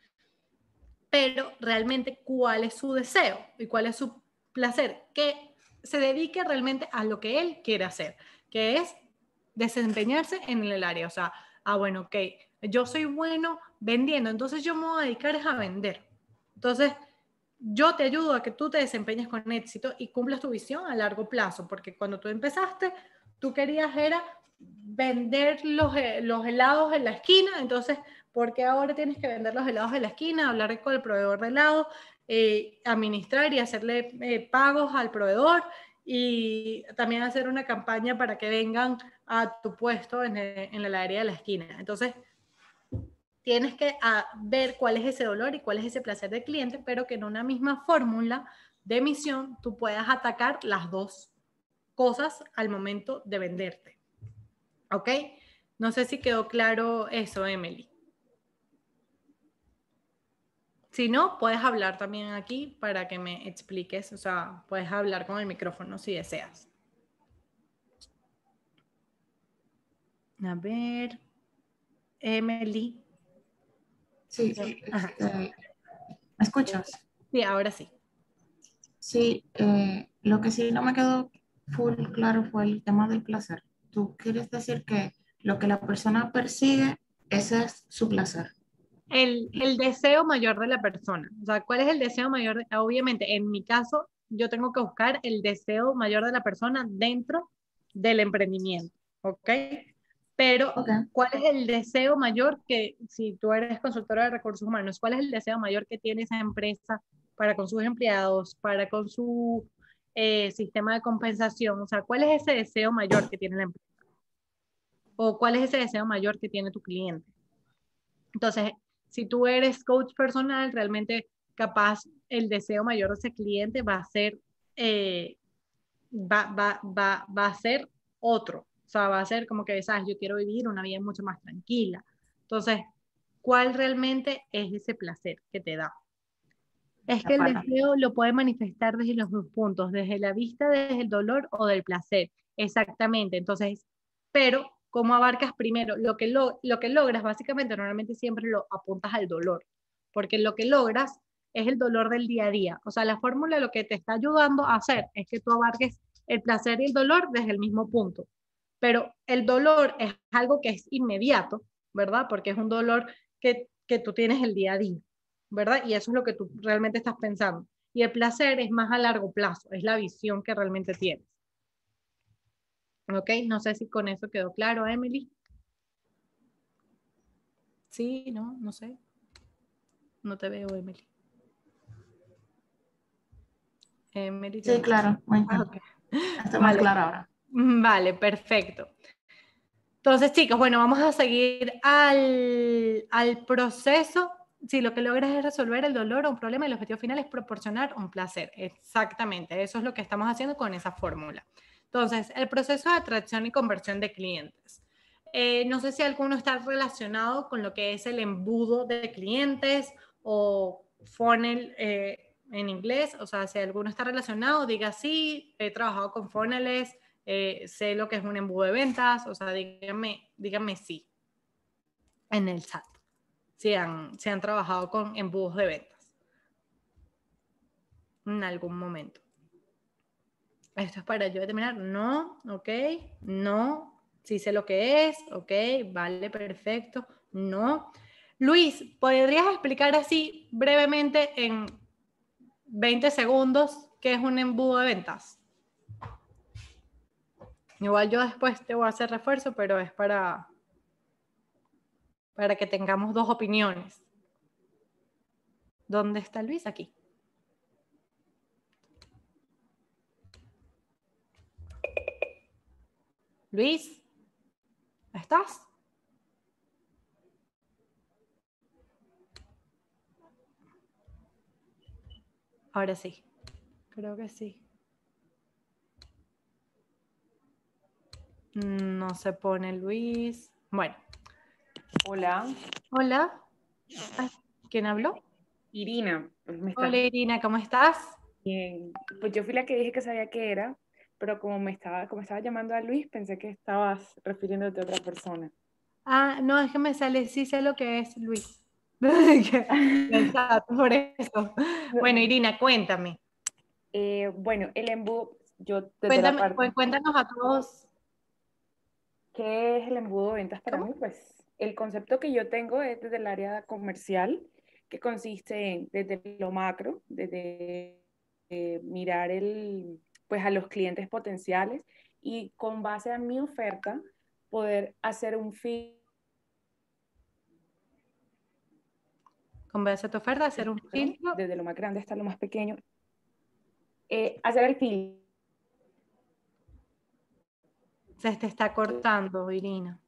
Pero realmente, ¿cuál es su deseo y cuál es su placer? Que se dedique realmente a lo que él quiere hacer, que es desempeñarse en el área. O sea, bueno, ok, yo soy bueno vendiendo, entonces yo me voy a dedicar a vender. Entonces, yo te ayudo a que tú te desempeñes con éxito y cumplas tu visión a largo plazo, porque cuando tú empezaste, tú querías era vender los helados en la esquina, entonces, ¿por qué ahora tienes que vender los helados en la esquina, hablar con el proveedor de helados, administrar y hacerle pagos al proveedor y también hacer una campaña para que vengan a tu puesto en la área de la esquina? Entonces, tienes que ver cuál es ese dolor y cuál es ese placer del cliente, pero que en una misma fórmula de misión tú puedas atacar las dos cosas al momento de venderte. ¿Ok? No sé si quedó claro eso, Emily. Si no, puedes hablar también aquí para que me expliques, o sea, puedes hablar con el micrófono si deseas. A ver, Emily. Sí, ¿me escuchas? Sí, ahora sí. Sí, lo que sí no me quedó full claro fue el tema del placer. ¿Tú quieres decir que lo que la persona persigue, ese es su placer? El deseo mayor de la persona. O sea, ¿cuál es el deseo mayor? Obviamente, en mi caso, yo tengo que buscar el deseo mayor de la persona dentro del emprendimiento, ¿ok? Pero, ¿cuál es el deseo mayor que, si tú eres consultora de recursos humanos, cuál es el deseo mayor que tiene esa empresa para con sus empleados, para con su sistema de compensación? O sea, ¿cuál es ese deseo mayor que tiene la empresa? ¿O cuál es ese deseo mayor que tiene tu cliente? Entonces, si tú eres coach personal, realmente capaz el deseo mayor de ese cliente va a ser, va a ser otro. O sea, va a ser como que, sabes, yo quiero vivir una vida mucho más tranquila. Entonces, ¿cuál realmente es ese placer que te da? Es que el deseo lo puede manifestar desde los dos puntos, desde la vista, desde el dolor o del placer. Exactamente. Entonces, pero ¿cómo abarcas primero? Lo que logras, básicamente, normalmente siempre lo apuntas al dolor, porque lo que logras es el dolor del día a día. O sea, la fórmula lo que te está ayudando a hacer es que tú abarques el placer y el dolor desde el mismo punto. Pero el dolor es algo que es inmediato, ¿verdad? Porque es un dolor que tú tienes el día a día, ¿verdad? Y eso es lo que tú realmente estás pensando. Y el placer es más a largo plazo, es la visión que realmente tienes. Ok, no sé si con eso quedó claro, Emily. Sí, no sé. No te veo, Emily. Emily, Sí, claro, muy Ah, bien. okay. Está más claro ahora. Vale, perfecto. Entonces, chicos, bueno, vamos a seguir al proceso. Si lo que logras es resolver el dolor o un problema, el objetivo final es proporcionar un placer. Exactamente, eso es lo que estamos haciendo con esa fórmula. Entonces, el proceso de atracción y conversión de clientes. No sé si alguno está relacionado con lo que es el embudo de clientes o funnel en inglés. O sea, si alguno está relacionado, diga sí, he trabajado con funnels, sé lo que es un embudo de ventas. O sea, díganme sí en el chat. Si han trabajado con embudos de ventas en algún momento. Esto es para yo determinar, no, ok, no, sí sé lo que es, ok, vale, perfecto, no. Luis, ¿podrías explicar así brevemente en 20 segundos qué es un embudo de ventas? Igual yo después te voy a hacer refuerzo, pero es para que tengamos dos opiniones. ¿Dónde está Luis? Aquí. Luis, ¿estás? Ahora sí, creo que sí. No se pone Luis. Bueno. Hola. Hola. ¿Quién habló? Irina. Hola Irina, ¿cómo estás? Bien. Pues yo fui la que dije que sabía qué era, pero como estaba llamando a Luis, pensé que estabas refiriéndote a otra persona. Ah, no, es que me sale, sí sé lo que es Luis. Exacto, por eso. Bueno, Irina, cuéntame. Bueno, el embudo, yo desde la parte... Cuéntanos a todos. ¿Qué es el embudo de ventas para ¿Cómo? mí? Pues el concepto que yo tengo es desde el área comercial, que consiste en, desde lo macro, desde mirar pues a los clientes potenciales y con base a mi oferta poder hacer un filtro. Con base a tu oferta, hacer un filtro. Desde lo más grande hasta lo más pequeño. Hacer el filtro. Se te está cortando, Irina.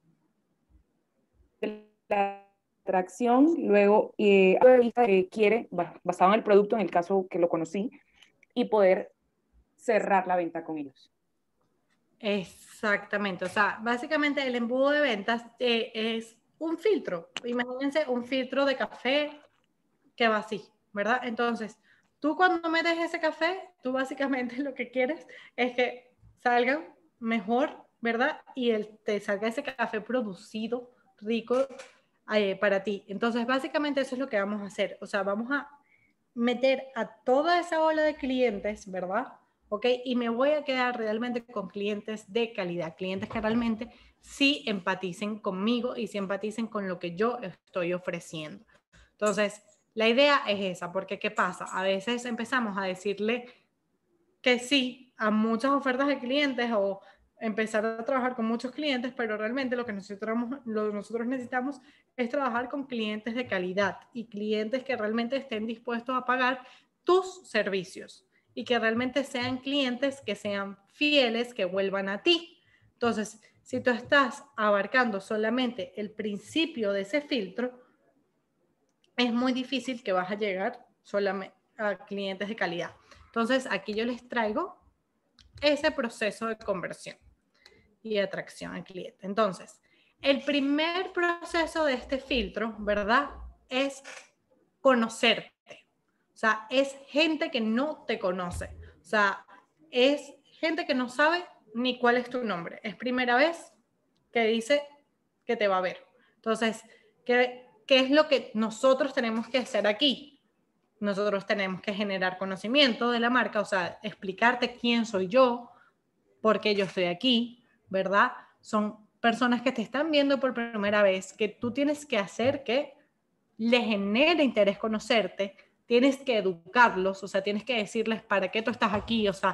La atracción, luego que quiere, basado en el producto, en el caso que lo conocí, y poder cerrar la venta con ellos. Exactamente, o sea, básicamente el embudo de ventas es un filtro. Imagínense un filtro de café que va así, ¿verdad? Entonces, tú cuando metes ese café, tú básicamente lo que quieres es que salga mejor, ¿verdad? Y te salga ese café producido, rico, para ti. Entonces, básicamente eso es lo que vamos a hacer. O sea, vamos a meter a toda esa ola de clientes, ¿verdad? ¿Ok? Y me voy a quedar realmente con clientes de calidad, clientes que realmente sí empaticen conmigo y sí empaticen con lo que yo estoy ofreciendo. Entonces, la idea es esa, porque ¿qué pasa? A veces empezamos a decirle que sí a muchas ofertas de clientes o empezar a trabajar con muchos clientes, pero realmente lo que nosotros necesitamos es trabajar con clientes de calidad y clientes que realmente estén dispuestos a pagar tus servicios y que realmente sean clientes que sean fieles, que vuelvan a ti. Entonces, si tú estás abarcando solamente el principio de ese filtro, es muy difícil que vas a llegar solamente a clientes de calidad. Entonces, aquí yo les traigo ese proceso de conversión y de atracción al cliente. Entonces, el primer proceso de este filtro, ¿verdad? Es conocerte. O sea, es gente que no te conoce. O sea, es gente que no sabe ni cuál es tu nombre. Es primera vez que dice que te va a ver. Entonces, ¿qué es lo que nosotros tenemos que hacer aquí? Nosotros tenemos que generar conocimiento de la marca, o sea, explicarte quién soy yo, por qué yo estoy aquí, ¿verdad? Son personas que te están viendo por primera vez, que tú tienes que hacer que les genere interés conocerte, tienes que educarlos, o sea, tienes que decirles para qué tú estás aquí, o sea,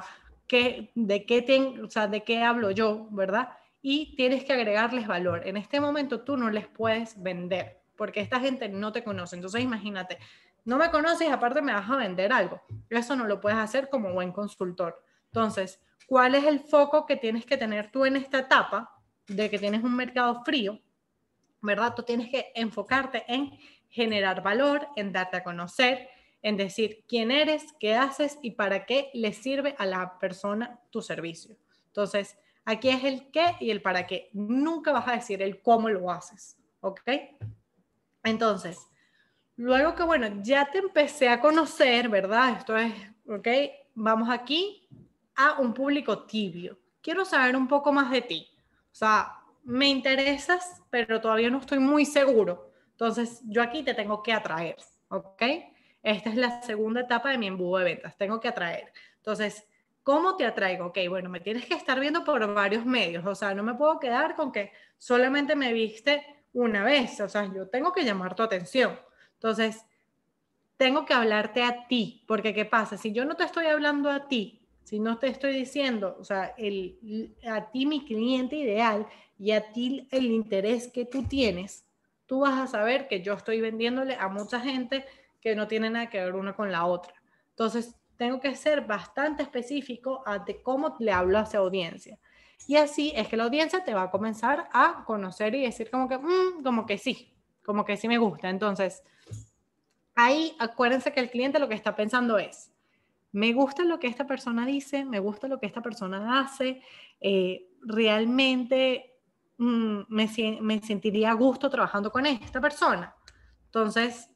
de qué hablo yo, ¿verdad? Y tienes que agregarles valor. En este momento tú no les puedes vender, porque esta gente no te conoce. Entonces imagínate, no me conoces y aparte me vas a vender algo. Eso no lo puedes hacer como buen consultor. Entonces, ¿cuál es el foco que tienes que tener tú en esta etapa de que tienes un mercado frío? ¿Verdad? Tú tienes que enfocarte en generar valor, en darte a conocer, en decir quién eres, qué haces y para qué le sirve a la persona tu servicio. Entonces, aquí es el qué y el para qué. Nunca vas a decir el cómo lo haces, ¿ok? Entonces, luego que, bueno, ya te empecé a conocer, ¿verdad? Esto es, ¿ok? Vamos aquí a un público tibio. Quiero saber un poco más de ti. O sea, me interesas, pero todavía no estoy muy seguro. Entonces, yo aquí te tengo que atraer, ¿ok? Esta es la segunda etapa de mi embudo de ventas. Tengo que atraer. Entonces, ¿cómo te atraigo? Ok, bueno, me tienes que estar viendo por varios medios. O sea, no me puedo quedar con que solamente me viste una vez. O sea, yo tengo que llamar tu atención. Entonces, tengo que hablarte a ti, porque ¿qué pasa? Si yo no te estoy hablando a ti, si no te estoy diciendo, o sea, a ti mi cliente ideal y a ti el interés que tú tienes, tú vas a saber que yo estoy vendiéndole a mucha gente que no tiene nada que ver una con la otra. Entonces, tengo que ser bastante específico de cómo le hablo a esa audiencia. Y así es que la audiencia te va a comenzar a conocer y decir como que sí me gusta. Entonces, ahí acuérdense que el cliente lo que está pensando es, me gusta lo que esta persona dice, me gusta lo que esta persona hace, realmente me sentiría a gusto trabajando con esta persona. Entonces,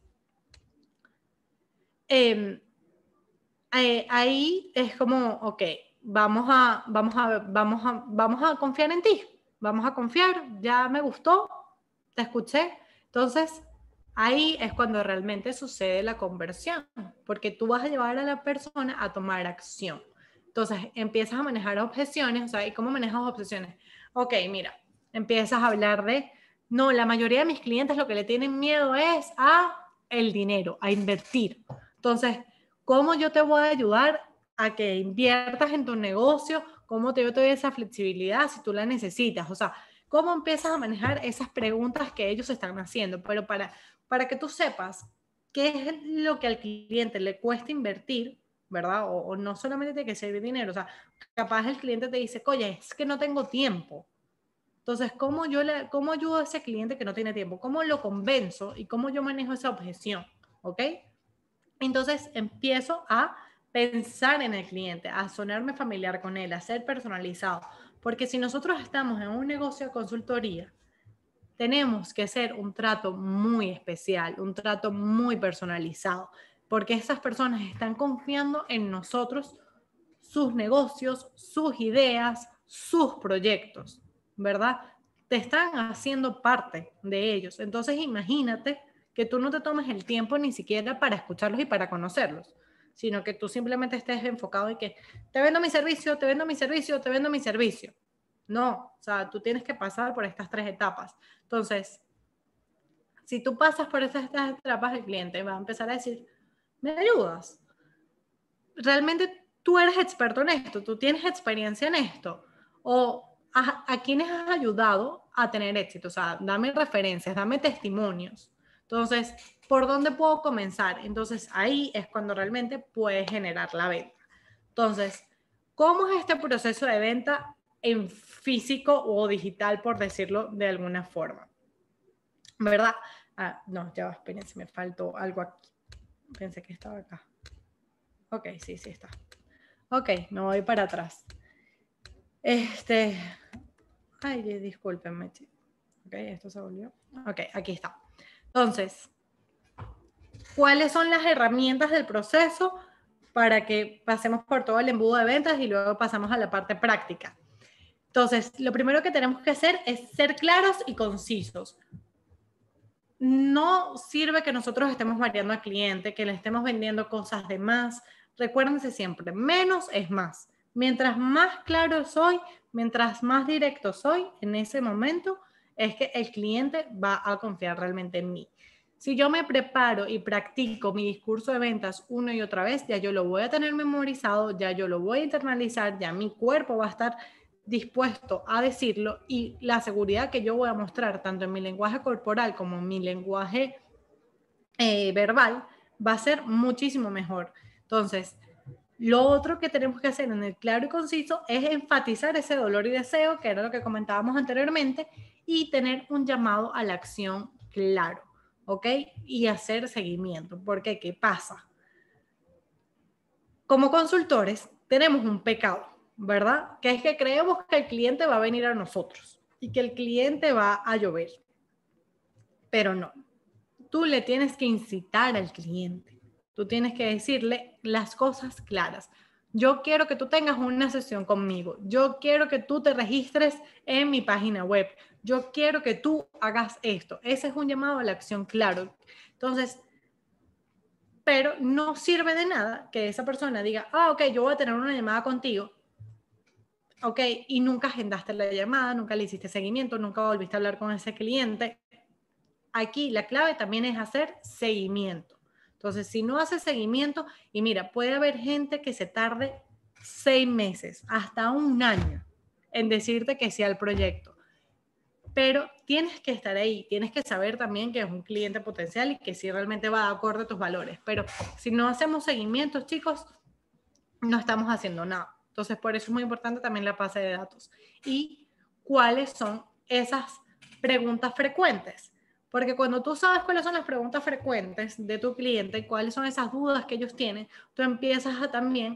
ahí es como, ok, vamos a confiar en ti, vamos a confiar, ya me gustó, te escuché. Entonces, ahí es cuando realmente sucede la conversión, porque tú vas a llevar a la persona a tomar acción. Entonces, empiezas a manejar objeciones, o sea, ¿y cómo manejas objeciones? Ok, mira, empiezas a hablar no, la mayoría de mis clientes lo que le tienen miedo es a el dinero, a invertir. Entonces, ¿cómo yo te voy a ayudar a que inviertas en tu negocio? ¿Cómo yo te doy esa flexibilidad si tú la necesitas? O sea, ¿cómo empiezas a manejar esas preguntas que ellos están haciendo? Pero para que tú sepas qué es lo que al cliente le cuesta invertir, ¿verdad? O no solamente tiene que ser dinero, o sea, capaz el cliente te dice, oye, es que no tengo tiempo. Entonces, ¿cómo ayudo a ese cliente que no tiene tiempo? ¿Cómo lo convenzo y cómo yo manejo esa objeción? ¿Ok? Entonces empiezo a pensar en el cliente, a sonarme familiar con él, a ser personalizado. Porque si nosotros estamos en un negocio de consultoría, tenemos que hacer un trato muy especial, un trato muy personalizado, porque esas personas están confiando en nosotros, sus negocios, sus ideas, sus proyectos, ¿verdad? Te están haciendo parte de ellos. Entonces imagínate que tú no te tomes el tiempo ni siquiera para escucharlos y para conocerlos, sino que tú simplemente estés enfocado en que te vendo mi servicio, te vendo mi servicio, te vendo mi servicio. No, o sea, tú tienes que pasar por estas 3 etapas. Entonces, si tú pasas por estas etapas, el cliente va a empezar a decir, ¿me ayudas? ¿Realmente tú eres experto en esto? ¿Tú tienes experiencia en esto? ¿O a quiénes has ayudado a tener éxito? O sea, dame referencias, dame testimonios. Entonces, ¿por dónde puedo comenzar? Entonces, ahí es cuando realmente puedes generar la venta. Entonces, ¿cómo es este proceso de venta en físico o digital, por decirlo de alguna forma? ¿Verdad? No, ya va, espérense, me faltó algo aquí. Pensé que estaba acá. Ok, sí está. Ok, me voy para atrás. Ay, discúlpenme. Ok, esto se volvió. Ok, aquí está. Entonces, ¿cuáles son las herramientas del proceso para que pasemos por todo el embudo de ventas y luego pasamos a la parte práctica? Entonces, lo primero que tenemos que hacer es ser claros y concisos. No sirve que nosotros estemos mareando al cliente, que le estemos vendiendo cosas de más. Recuérdense siempre, menos es más. Mientras más claro soy, mientras más directo soy en ese momento, es que el cliente va a confiar realmente en mí. Si yo me preparo y practico mi discurso de ventas una y otra vez, ya yo lo voy a tener memorizado, ya yo lo voy a internalizar, ya mi cuerpo va a estar dispuesto a decirlo y la seguridad que yo voy a mostrar tanto en mi lenguaje corporal como en mi lenguaje verbal va a ser muchísimo mejor. Entonces, lo otro que tenemos que hacer en el claro y conciso es enfatizar ese dolor y deseo, que era lo que comentábamos anteriormente, y tener un llamado a la acción claro, ¿ok? Y hacer seguimiento, porque ¿qué pasa? Como consultores tenemos un pecado, ¿verdad? Que es que creemos que el cliente va a venir a nosotros y que el cliente va a llover, pero no. Tú le tienes que incitar al cliente. Tú tienes que decirle las cosas claras. Yo quiero que tú tengas una sesión conmigo. Yo quiero que tú te registres en mi página web. Yo quiero que tú hagas esto. Ese es un llamado a la acción claro. Entonces, pero no sirve de nada que esa persona diga, ok, yo voy a tener una llamada contigo. Ok, y nunca agendaste la llamada, nunca le hiciste seguimiento, nunca volviste a hablar con ese cliente. Aquí la clave también es hacer seguimiento. Entonces, si no hace seguimiento, y mira, puede haber gente que se tarde 6 meses, hasta un año, en decirte que sí al proyecto. Pero tienes que estar ahí, tienes que saber también que es un cliente potencial y que sí realmente va de acuerdo a tus valores. Pero si no hacemos seguimientos, chicos, no estamos haciendo nada. Entonces, por eso es muy importante también la base de datos. ¿Y cuáles son esas preguntas frecuentes? Porque cuando tú sabes cuáles son las preguntas frecuentes de tu cliente, cuáles son esas dudas que ellos tienen, tú empiezas también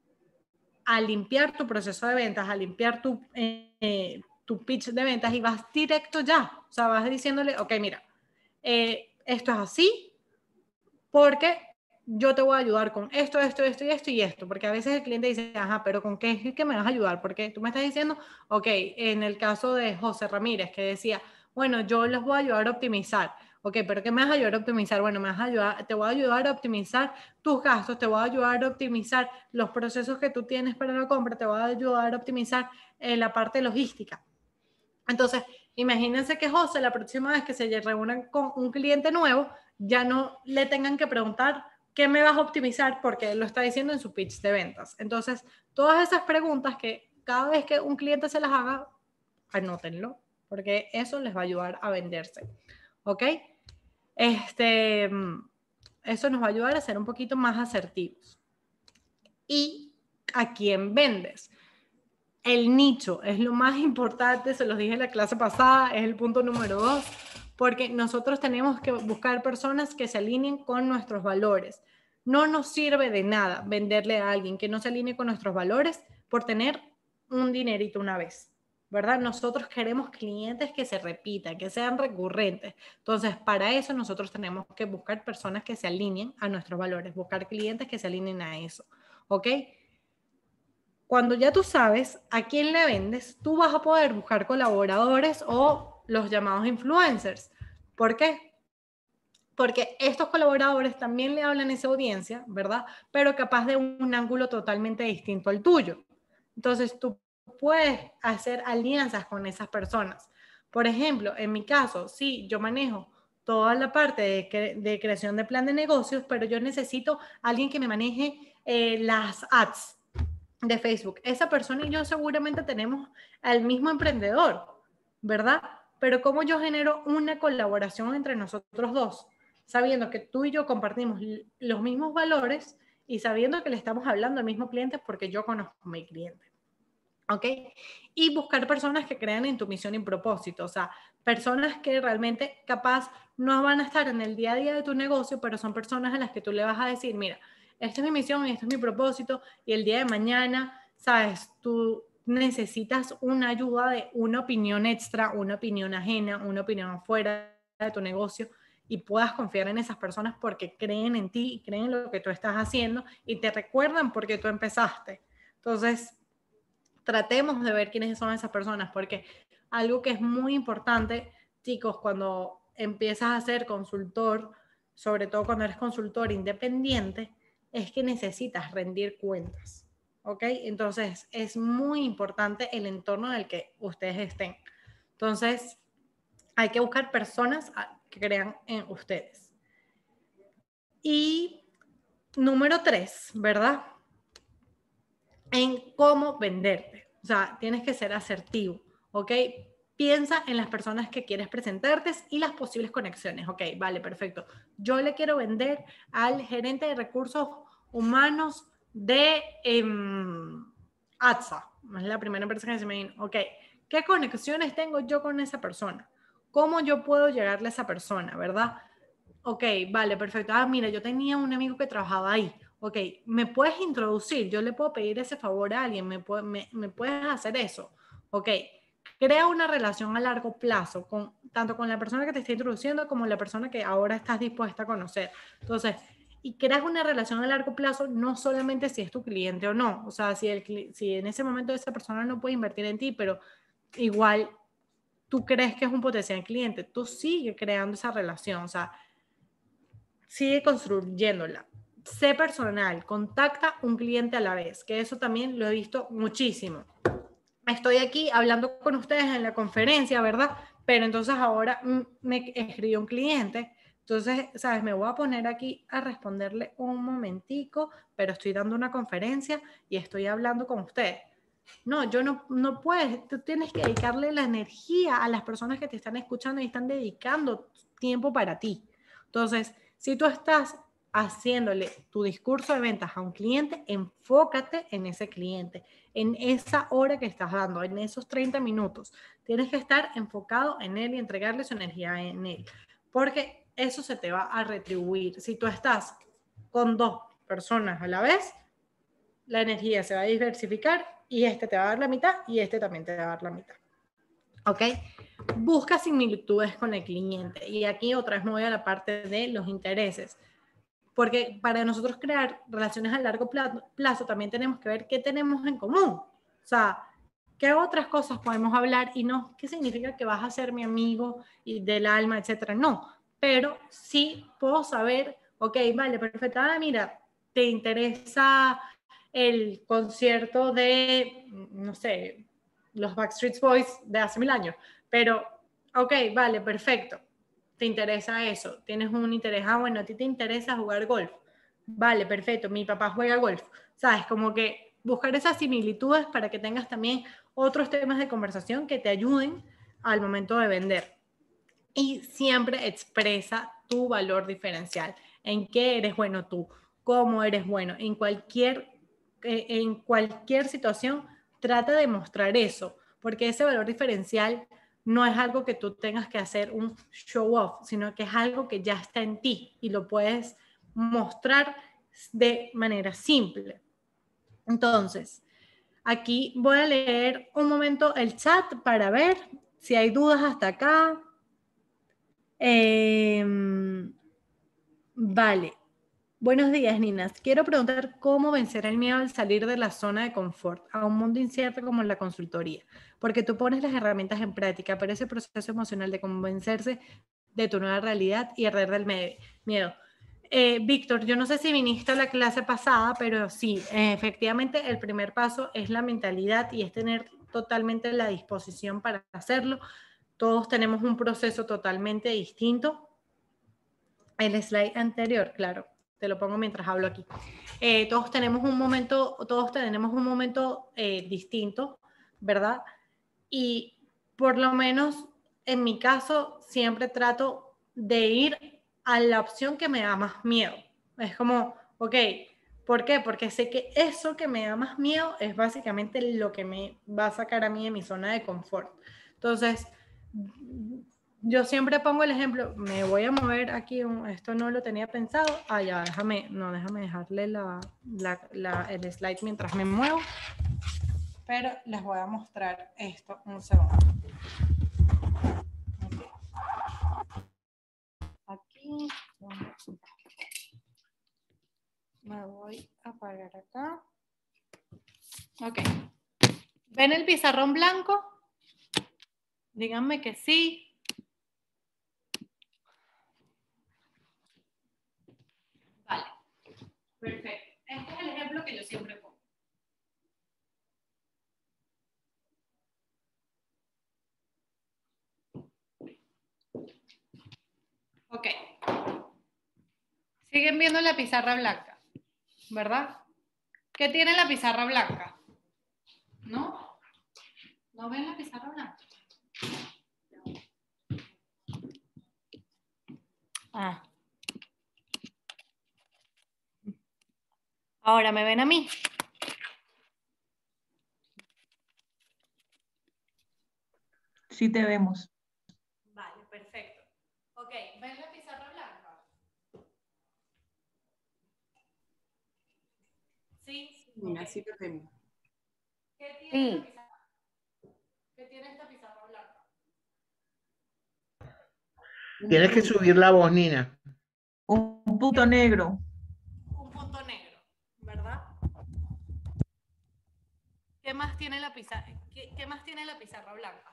a limpiar tu proceso de ventas, a limpiar tu pitch de ventas y vas directo ya. O sea, vas diciéndole, ok, mira, esto es así porque yo te voy a ayudar con esto, esto, esto y esto y esto. Porque a veces el cliente dice, ajá, pero ¿con qué es que me vas a ayudar? Porque tú me estás diciendo, ok, en el caso de José Ramírez, que decía, bueno, yo les voy a ayudar a optimizar. Ok, pero ¿qué me vas a ayudar a optimizar? Bueno, te voy a ayudar a optimizar tus gastos, te voy a ayudar a optimizar los procesos que tú tienes para la compra, te voy a ayudar a optimizar la parte logística. Entonces, imagínense que José, la próxima vez que se reúnan con un cliente nuevo, ya no le tengan que preguntar qué me vas a optimizar porque él lo está diciendo en su pitch de ventas. Entonces, todas esas preguntas que cada vez que un cliente se las haga, anótenlo, porque eso les va a ayudar a venderse. ¿Ok? Eso nos va a ayudar a ser un poquito más asertivos. ¿Y a quién vendes? El nicho es lo más importante, se los dije en la clase pasada, es el punto número 2, porque nosotros tenemos que buscar personas que se alineen con nuestros valores. No nos sirve de nada venderle a alguien que no se alinee con nuestros valores por tener un dinerito una vez, ¿verdad? Nosotros queremos clientes que se repitan, que sean recurrentes. Entonces, para eso nosotros tenemos que buscar personas que se alineen a nuestros valores, buscar clientes que se alineen a eso, ¿ok? Cuando ya tú sabes a quién le vendes, tú vas a poder buscar colaboradores o los llamados influencers. ¿Por qué? Porque estos colaboradores también le hablan a esa audiencia, ¿verdad? Pero capaz de un ángulo totalmente distinto al tuyo. Entonces tú puedes hacer alianzas con esas personas. Por ejemplo, en mi caso, sí, yo manejo toda la parte de creación de plan de negocios, pero yo necesito alguien que me maneje las ads de Facebook. Esa persona y yo seguramente tenemos al mismo emprendedor, ¿verdad? Pero ¿cómo yo genero una colaboración entre nosotros dos? Sabiendo que tú y yo compartimos los mismos valores y sabiendo que le estamos hablando al mismo cliente porque yo conozco a mi cliente. ¿Ok? Y buscar personas que crean en tu misión y propósito. O sea, personas que realmente capaz no van a estar en el día a día de tu negocio, pero son personas a las que tú le vas a decir, mira, esta es mi misión y este es mi propósito, y el día de mañana, sabes, tú necesitas una ayuda de una opinión extra, una opinión ajena, una opinión afuera de tu negocio, y puedas confiar en esas personas porque creen en ti, creen en lo que tú estás haciendo y te recuerdan por qué tú empezaste. Entonces, tratemos de ver quiénes son esas personas, porque algo que es muy importante, chicos, cuando empiezas a ser consultor, sobre todo cuando eres consultor independiente, es que necesitas rendir cuentas, ¿ok? Entonces, es muy importante el entorno en el que ustedes estén. Entonces, hay que buscar personas que crean en ustedes. Y número 3, ¿verdad? En cómo venderte. O sea, tienes que ser asertivo, ¿ok? Piensa en las personas que quieres presentarte y las posibles conexiones. Ok, vale, perfecto. Yo le quiero vender al gerente de recursos humanos de ATSA. Es la primera empresa que se me viene. Ok, ¿qué conexiones tengo yo con esa persona? ¿Cómo yo puedo llegarle a esa persona, verdad? Ok, vale, perfecto. Ah, mira, yo tenía un amigo que trabajaba ahí. Ok, ¿me puedes introducir? Yo le puedo pedir ese favor a alguien. ¿Me puedes hacer eso? Ok, crea una relación a largo plazo, tanto con la persona que te está introduciendo como la persona que ahora estás dispuesta a conocer. Entonces, y creas una relación a largo plazo no solamente si es tu cliente o no. O sea, si en ese momento esa persona no puede invertir en ti, pero igual tú crees que es un potencial cliente, tú sigue creando esa relación. O sea, sigue construyéndola. Sé personal, contacta un cliente a la vez, que eso también lo he visto muchísimo. Estoy aquí hablando con ustedes en la conferencia, ¿verdad? Pero entonces ahora me escribió un cliente, entonces, ¿sabes? Me voy a poner aquí a responderle un momentico, pero estoy dando una conferencia y estoy hablando con ustedes. No, yo no puedes, tú tienes que dedicarle la energía a las personas que te están escuchando y están dedicando tiempo para ti. Entonces, si tú estás haciéndole tu discurso de ventas a un cliente, enfócate en ese cliente, en esa hora que estás dando, en esos 30 minutos. Tienes que estar enfocado en él y entregarle su energía en él, porque eso se te va a retribuir. Si tú estás con 2 personas a la vez, la energía se va a diversificar y este te va a dar la mitad y este también te va a dar la mitad. ¿Ok? Busca similitudes con el cliente. Y aquí otra vez me voy a la parte de los intereses. Porque para nosotros crear relaciones a largo plazo también tenemos que ver qué tenemos en común. O sea, qué otras cosas podemos hablar y no qué significa que vas a ser mi amigo y del alma, etcétera. No, pero sí puedo saber, ok, vale, perfecto. Ah, mira, te interesa el concierto de, no sé, los Backstreet Boys de hace 1000 años, pero, ok, vale, perfecto, te interesa eso, tienes un interés, ah, bueno, a ti te interesa jugar golf, vale, perfecto, mi papá juega golf, sabes, como que buscar esas similitudes para que tengas también otros temas de conversación que te ayuden al momento de vender. Y siempre expresa tu valor diferencial, en qué eres bueno tú, cómo eres bueno, en cualquier situación, trata de mostrar eso, porque ese valor diferencial no es algo que tú tengas que hacer un show off, sino que es algo que ya está en ti y lo puedes mostrar de manera simple. Entonces, aquí voy a leer un momento el chat para ver si hay dudas hasta acá. Vale. Buenos días, Ninas. Quiero preguntar cómo vencer el miedo al salir de la zona de confort a un mundo incierto como la consultoría. Porque tú pones las herramientas en práctica, pero ese proceso emocional de convencerse de tu nueva realidad y perder del miedo. Víctor, yo no sé si viniste a la clase pasada, pero sí, efectivamente el primer paso es la mentalidad y es tener totalmente la disposición para hacerlo. Todos tenemos un proceso totalmente distinto. El slide anterior, claro, te lo pongo mientras hablo aquí. Todos tenemos un momento distinto, ¿verdad? Y por lo menos en mi caso siempre trato de ir a la opción que me da más miedo. Es como, ok, ¿por qué? Porque sé que eso que me da más miedo es básicamente lo que me va a sacar a mí de mi zona de confort. Entonces, yo siempre pongo el ejemplo, me voy a mover aquí, esto no lo tenía pensado, ya, déjame dejarle el slide mientras me muevo, pero les voy a mostrar esto un segundo. Aquí, me voy a parar acá. Ok, ¿ven el pizarrón blanco? Díganme que sí. Vale, perfecto. Este es el ejemplo que yo siempre pongo. Ok. siguen viendo la pizarra blanca, ¿verdad? ¿Qué tiene la pizarra blanca? ¿No? ¿No ven la pizarra blanca? Ah. Ahora me ven a mí. Sí te vemos. Vale, perfecto. Ok, ¿ven la pizarra blanca? Sí. Mira, Okay. sí te vemos. ¿Qué tiene esta pizarra? ¿Qué tiene esta pizarra blanca? Tienes que subir la voz, Nina. Un punto negro. Un punto negro, ¿verdad? ¿Qué más tiene la pizarra? ¿Qué más tiene la pizarra blanca?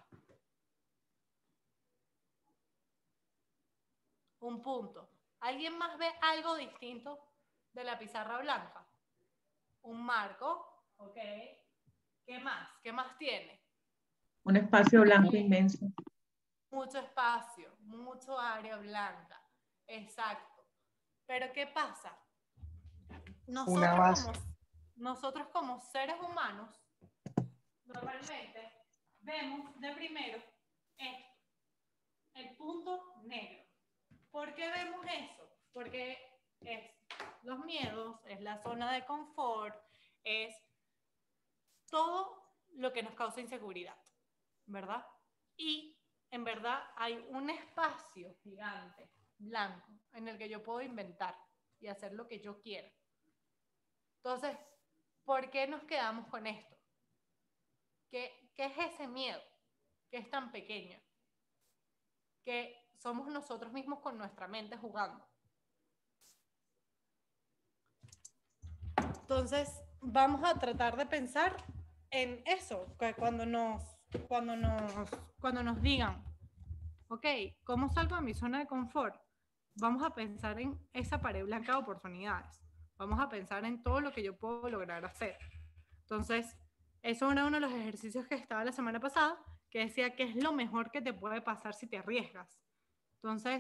Un punto. ¿Alguien más ve algo distinto de la pizarra blanca? Un marco, ¿ok? ¿Qué más? ¿Qué más tiene? Un espacio blanco inmenso. Mucho espacio, mucho área blanca. Exacto. Pero ¿qué pasa? Nosotros como seres humanos, normalmente vemos de primero esto, el punto negro. ¿Por qué vemos eso? Porque es los miedos, es la zona de confort, es todo lo que nos causa inseguridad, ¿verdad? Y en verdad hay un espacio gigante, blanco, en el que yo puedo inventar y hacer lo que yo quiera. Entonces, ¿por qué nos quedamos con esto? ¿Qué es ese miedo que es tan pequeño? Que somos nosotros mismos con nuestra mente jugando. Entonces, vamos a tratar de pensar en eso, que cuando nos digan, ok, ¿cómo salgo de mi zona de confort? Vamos a pensar en esa pared blanca de oportunidades. Vamos a pensar en todo lo que yo puedo lograr hacer. Entonces, eso era uno de los ejercicios que estaba la semana pasada, que decía que es lo mejor que te puede pasar si te arriesgas. Entonces,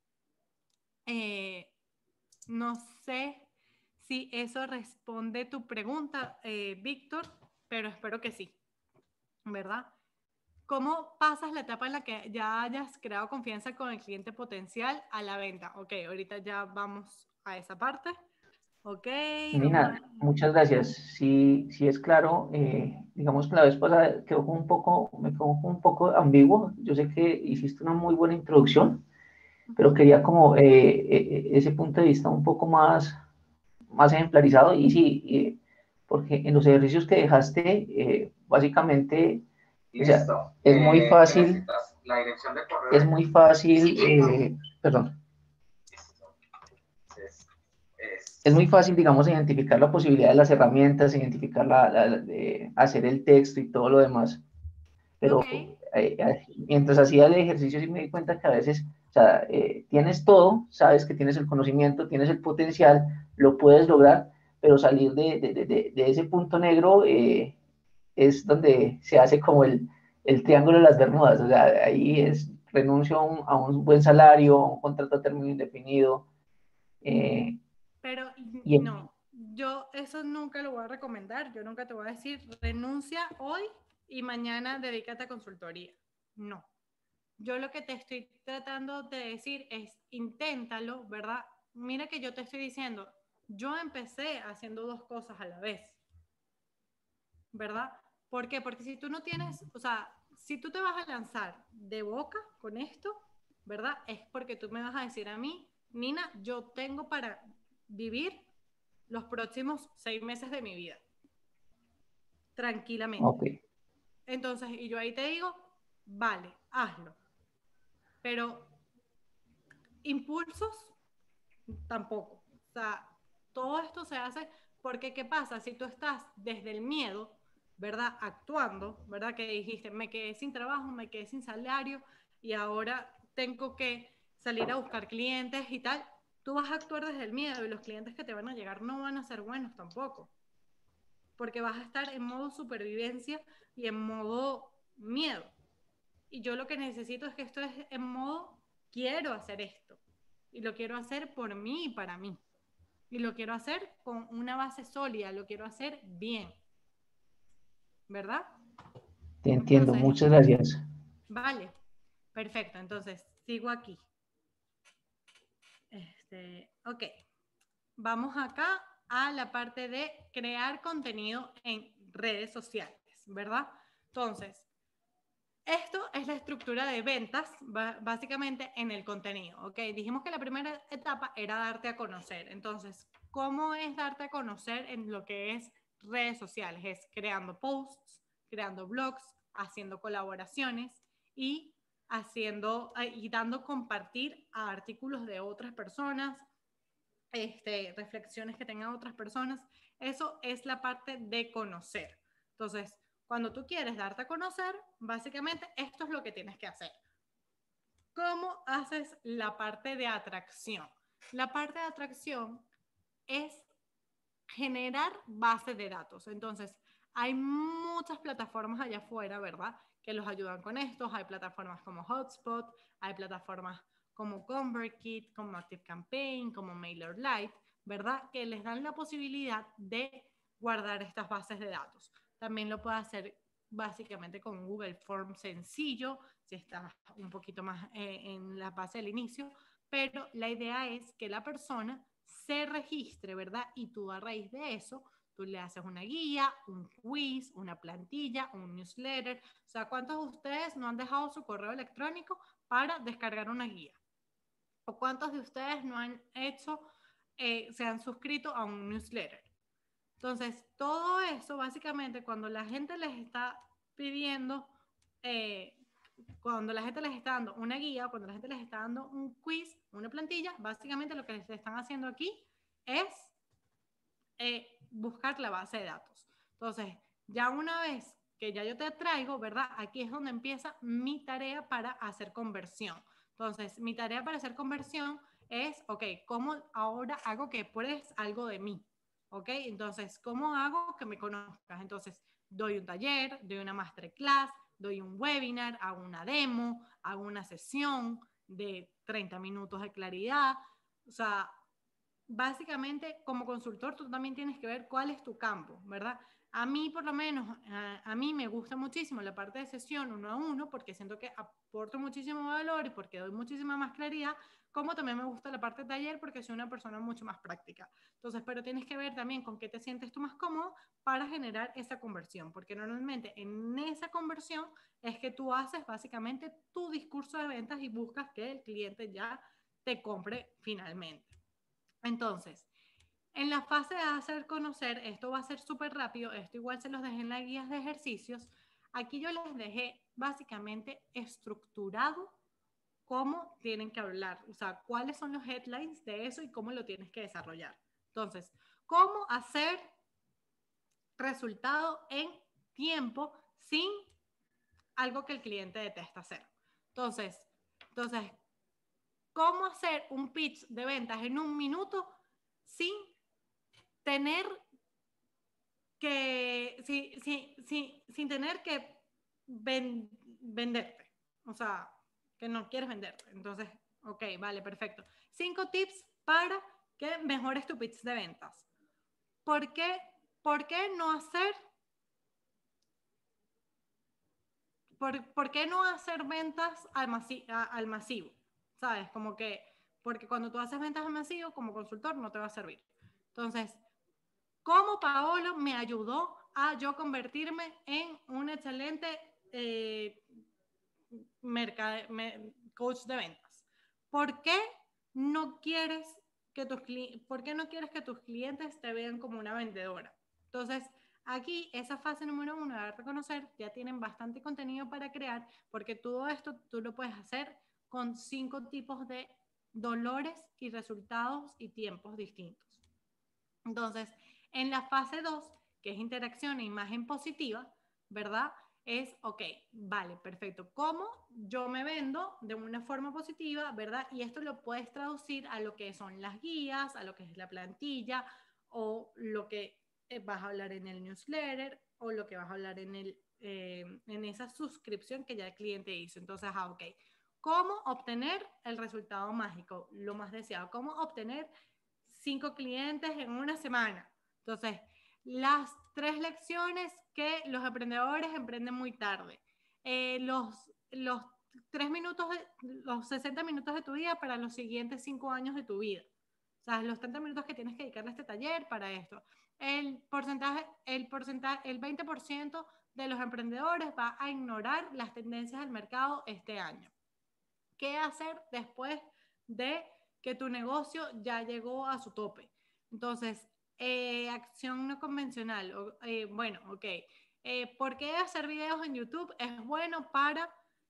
no sé si eso responde tu pregunta, Víctor, pero espero que sí, ¿verdad? ¿Cómo pasas la etapa en la que ya hayas creado confianza con el cliente potencial a la venta? Ok, ahorita ya vamos a esa parte. Ok. Nina, muchas gracias. Sí, sí es claro. Digamos que la vez pasada me quedó un poco ambiguo. Yo sé que hiciste una muy buena introducción, pero quería como ese punto de vista un poco más ejemplarizado. Y sí, porque en los ejercicios que dejaste, básicamente, o sea, es muy fácil, perdón. Es muy fácil, digamos, identificar la posibilidad de las herramientas, identificar de hacer el texto y todo lo demás. Pero mientras hacía el ejercicio sí me di cuenta que a veces, o sea, tienes todo, sabes que tienes el conocimiento, tienes el potencial, lo puedes lograr, pero salir de ese punto negro es donde se hace como el triángulo de las Bermudas. O sea, ahí es renuncio a un buen salario, a un contrato a término indefinido. Pero Y no, yo eso nunca lo voy a recomendar. Yo nunca te voy a decir renuncia hoy y mañana dedícate a consultoría. No. Yo lo que te estoy tratando de decir es inténtalo, ¿verdad? Mira que yo te estoy diciendo, yo empecé haciendo dos cosas a la vez, ¿verdad? ¿Por qué? Porque si tú no tienes, o sea, si tú te vas a lanzar de boca con esto, ¿verdad? Es porque tú me vas a decir a mí, Nina, yo tengo para vivir los próximos 6 meses de mi vida, tranquilamente. Okay. Entonces, y yo ahí te digo, vale, hazlo. Pero impulsos, tampoco. O sea, todo esto se hace porque, ¿qué pasa? Si tú estás desde el miedo, ¿verdad? Actuando, ¿verdad? Que dijiste, me quedé sin trabajo, me quedé sin salario y ahora tengo que salir a buscar clientes y tal. Tú vas a actuar desde el miedo y los clientes que te van a llegar no van a ser buenos tampoco. Porque vas a estar en modo supervivencia y en modo miedo. Y yo lo que necesito es que esto es en modo quiero hacer esto. Y lo quiero hacer por mí y para mí. y lo quiero hacer con una base sólida, lo quiero hacer bien, ¿verdad? Te entiendo, Entonces, muchas gracias. vale, perfecto, entonces sigo aquí. Ok, vamos acá a la parte de crear contenido en redes sociales, ¿verdad? Entonces, esto es la estructura de ventas, básicamente en el contenido, ¿ok? Dijimos que la primera etapa era darte a conocer. Entonces, ¿cómo es darte a conocer en lo que es redes sociales? Es creando posts, creando blogs, haciendo colaboraciones y dando compartir a artículos de otras personas, reflexiones que tengan otras personas. Eso es la parte de conocer. Entonces, cuando tú quieres darte a conocer, básicamente esto es lo que tienes que hacer. ¿Cómo haces la parte de atracción? La parte de atracción es generar bases de datos. Entonces, hay muchas plataformas allá afuera, ¿verdad? Que los ayudan con esto. Hay plataformas como Hotspot, hay plataformas como ConvertKit, como ActiveCampaign, como MailerLite, ¿verdad? Que les dan la posibilidad de guardar estas bases de datos. También lo puedes hacer básicamente con Google Form sencillo, si estás un poquito más en la base del inicio, pero la idea es que la persona se registre, ¿verdad? Y tú a raíz de eso, tú le haces una guía, un quiz, una plantilla, un newsletter. O sea, ¿cuántos de ustedes no han dejado su correo electrónico para descargar una guía? ¿O cuántos de ustedes no han hecho, se han suscrito a un newsletter? Entonces, todo eso, básicamente, cuando la gente les está pidiendo, cuando la gente les está dando una guía, cuando la gente les está dando un quiz, una plantilla, básicamente lo que les están haciendo aquí es buscar la base de datos. Entonces, ya una vez que ya yo te traigo, ¿verdad? Aquí es donde empieza mi tarea para hacer conversión. Entonces, mi tarea para hacer conversión es, ok, ¿cómo ahora hago que pruebes algo de mí? ¿Ok? Entonces, ¿cómo hago que me conozcas? Entonces, doy un taller, doy una masterclass, doy un webinar, hago una demo, hago una sesión de 30 minutos de claridad. O sea, básicamente como consultor tú también tienes que ver cuál es tu campo, ¿verdad? A mí por lo menos, a mí me gusta muchísimo la parte de sesión uno a uno porque siento que aporto muchísimo valor y porque doy muchísima más claridad, como también me gusta la parte de taller porque soy una persona mucho más práctica. Entonces, pero tienes que ver también con qué te sientes tú más cómodo para generar esa conversión, porque normalmente en esa conversión es que tú haces básicamente tu discurso de ventas y buscas que el cliente ya te compre finalmente. Entonces, en la fase de hacer conocer, esto va a ser súper rápido, esto igual se los dejé en las guías de ejercicios. Aquí yo les dejé básicamente estructurado cómo tienen que hablar, o sea, cuáles son los headlines de eso y cómo lo tienes que desarrollar. Entonces, cómo hacer resultado en tiempo sin algo que el cliente detesta hacer. Entonces, ¿cómo hacer un pitch de ventas en 1 minuto sin tener que, sin tener que venderte? O sea, que no quieres venderte. Entonces, ok, vale, perfecto. 5 tips para que mejores tu pitch de ventas. ¿Por qué no hacer? ¿Por qué no hacer ventas al masivo? ¿Sabes? Como que, porque cuando tú haces ventas al masivo, como consultor, no te va a servir. Entonces, ¿cómo Paolo me ayudó a yo convertirme en un excelente coach de ventas? ¿Por qué no quieres que tus clientes te vean como una vendedora? Entonces, aquí, esa fase número 1 de darte a conocer, ya tienen bastante contenido para crear, porque todo esto tú lo puedes hacer con 5 tipos de dolores y resultados y tiempos distintos. Entonces, en la fase 2, que es interacción e imagen positiva, ¿verdad? Es, ok, vale, perfecto. ¿Cómo yo me vendo de una forma positiva, ¿verdad? Y esto lo puedes traducir a lo que son las guías, a lo que es la plantilla, o lo que vas a hablar en el newsletter, o lo que vas a hablar en esa suscripción que ya el cliente hizo. Entonces, ok, ¿cómo obtener el resultado mágico, lo más deseado? ¿Cómo obtener 5 clientes en una semana. Entonces, las 3 lecciones que los emprendedores emprenden muy tarde. Los 3 minutos, los 60 minutos de tu vida para los siguientes 5 años de tu vida. O sea, los 30 minutos que tienes que dedicarle a este taller para esto. El 20% de los emprendedores va a ignorar las tendencias del mercado este año. ¿Qué hacer después de que tu negocio ya llegó a su tope? Entonces, acción no convencional. Bueno, ok. ¿Por qué hacer videos en YouTube es bueno para,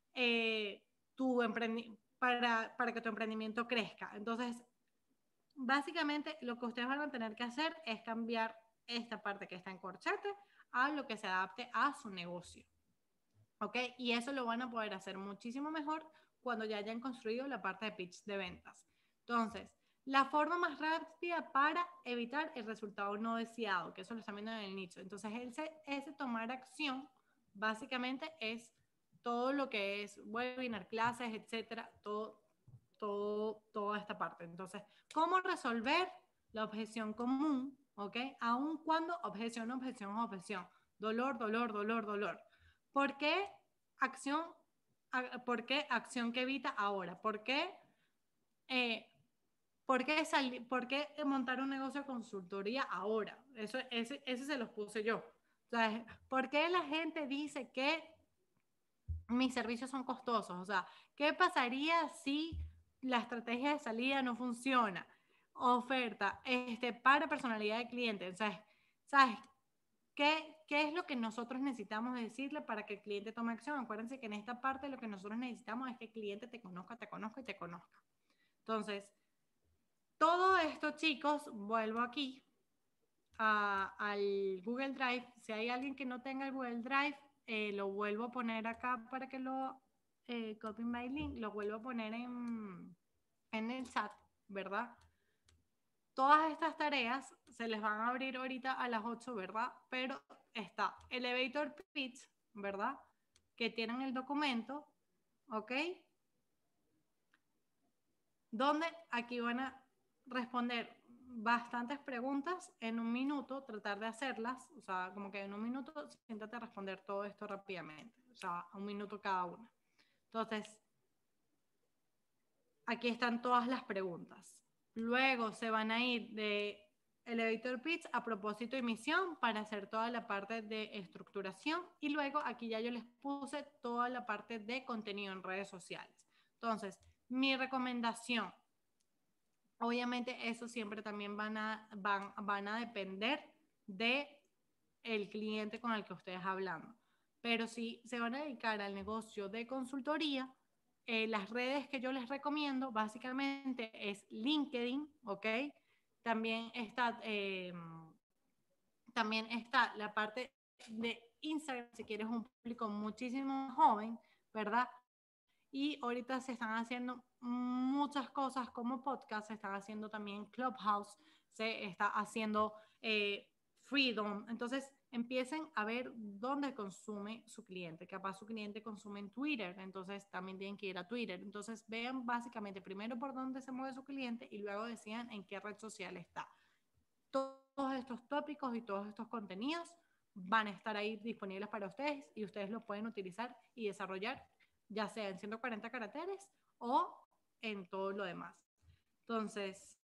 para que tu emprendimiento crezca? Entonces, básicamente lo que ustedes van a tener que hacer es cambiar esta parte que está en corchete a lo que se adapte a su negocio. ¿Ok? Y eso lo van a poder hacer muchísimo mejor cuando ya hayan construido la parte de pitch de ventas. Entonces, la forma más rápida para evitar el resultado no deseado, que eso lo están viendo en el nicho. Entonces, ese tomar acción básicamente es todo lo que es webinar, clases, etcétera, toda esta parte. Entonces, ¿cómo resolver la objeción común? ¿Ok? Aun cuando objeción, objeción, objeción. Dolor, dolor, dolor, dolor. ¿Por qué acción que evita ahora? ¿Por qué montar un negocio de consultoría ahora? Ese se los puse yo. O sea, ¿por qué la gente dice que mis servicios son costosos? O sea, ¿qué pasaría si la estrategia de salida no funciona? Oferta para personalidad de cliente. O sea, ¿sabes? ¿Qué es lo que nosotros necesitamos decirle para que el cliente tome acción? Acuérdense que en esta parte lo que nosotros necesitamos es que el cliente te conozca y te conozca. Entonces, todo esto, chicos, vuelvo aquí al Google Drive. Si hay alguien que no tenga el Google Drive, lo vuelvo a poner acá para que lo copy my link, lo vuelvo a poner en el chat, ¿verdad? Todas estas tareas se les van a abrir ahorita a las 8, ¿verdad? Pero está Elevator Pitch, ¿verdad? Que tienen el documento, ¿ok? Donde aquí van a responder bastantes preguntas en un minuto, tratar de hacerlas, o sea, como que en un minuto siéntate a responder todo esto rápidamente, o sea, un minuto cada una. Entonces, aquí están todas las preguntas. Luego se van a ir de Elevator Pitch a propósito y misión para hacer toda la parte de estructuración, y luego aquí ya yo les puse toda la parte de contenido en redes sociales. Entonces, mi recomendación, obviamente eso siempre también van a depender de el cliente con el que ustedes hablando, pero si se van a dedicar al negocio de consultoría, las redes que yo les recomiendo básicamente es LinkedIn, ¿ok? También está la parte de Instagram, si quieres un público muchísimo joven, ¿verdad? Y ahorita se están haciendo muchas cosas como podcast, se están haciendo también Clubhouse, se está haciendo Freedom. Entonces, empiecen a ver dónde consume su cliente. Capaz su cliente consume en Twitter, entonces también tienen que ir a Twitter. Entonces, vean básicamente primero por dónde se mueve su cliente y luego decidan en qué red social está. Todos estos tópicos y todos estos contenidos van a estar ahí disponibles para ustedes y ustedes los pueden utilizar y desarrollar, ya sea en 140 caracteres o en todo lo demás. Entonces,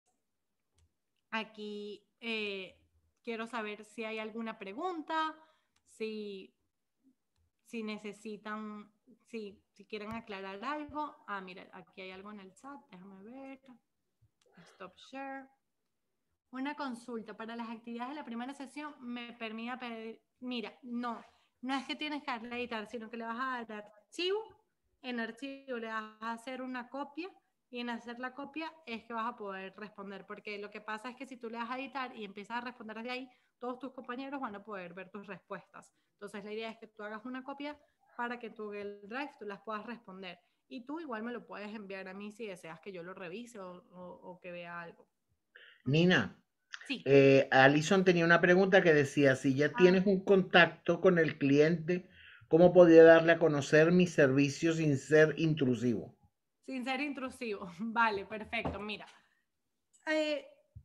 aquí quiero saber si hay alguna pregunta, si necesitan, si quieren aclarar algo. Mira, aquí hay algo en el chat, déjame ver. Stop share. Una consulta para las actividades de la primera sesión me permite pedir, mira, no es que tienes que darle a editar, sino que le vas a dar archivo, en archivo le vas a hacer una copia y en hacer la copia es que vas a poder responder, porque lo que pasa es que si tú le das a editar y empiezas a responder desde ahí, todos tus compañeros van a poder ver tus respuestas. Entonces la idea es que tú hagas una copia para que tu Google Drive tú las puedas responder. Y tú igual me lo puedes enviar a mí si deseas que yo lo revise o que vea algo. Nina, sí. Alison tenía una pregunta que decía, si ya tienes un contacto con el cliente, ¿cómo podría darle a conocer mi servicio sin ser intrusivo? Sin ser intrusivo, vale, perfecto. Mira,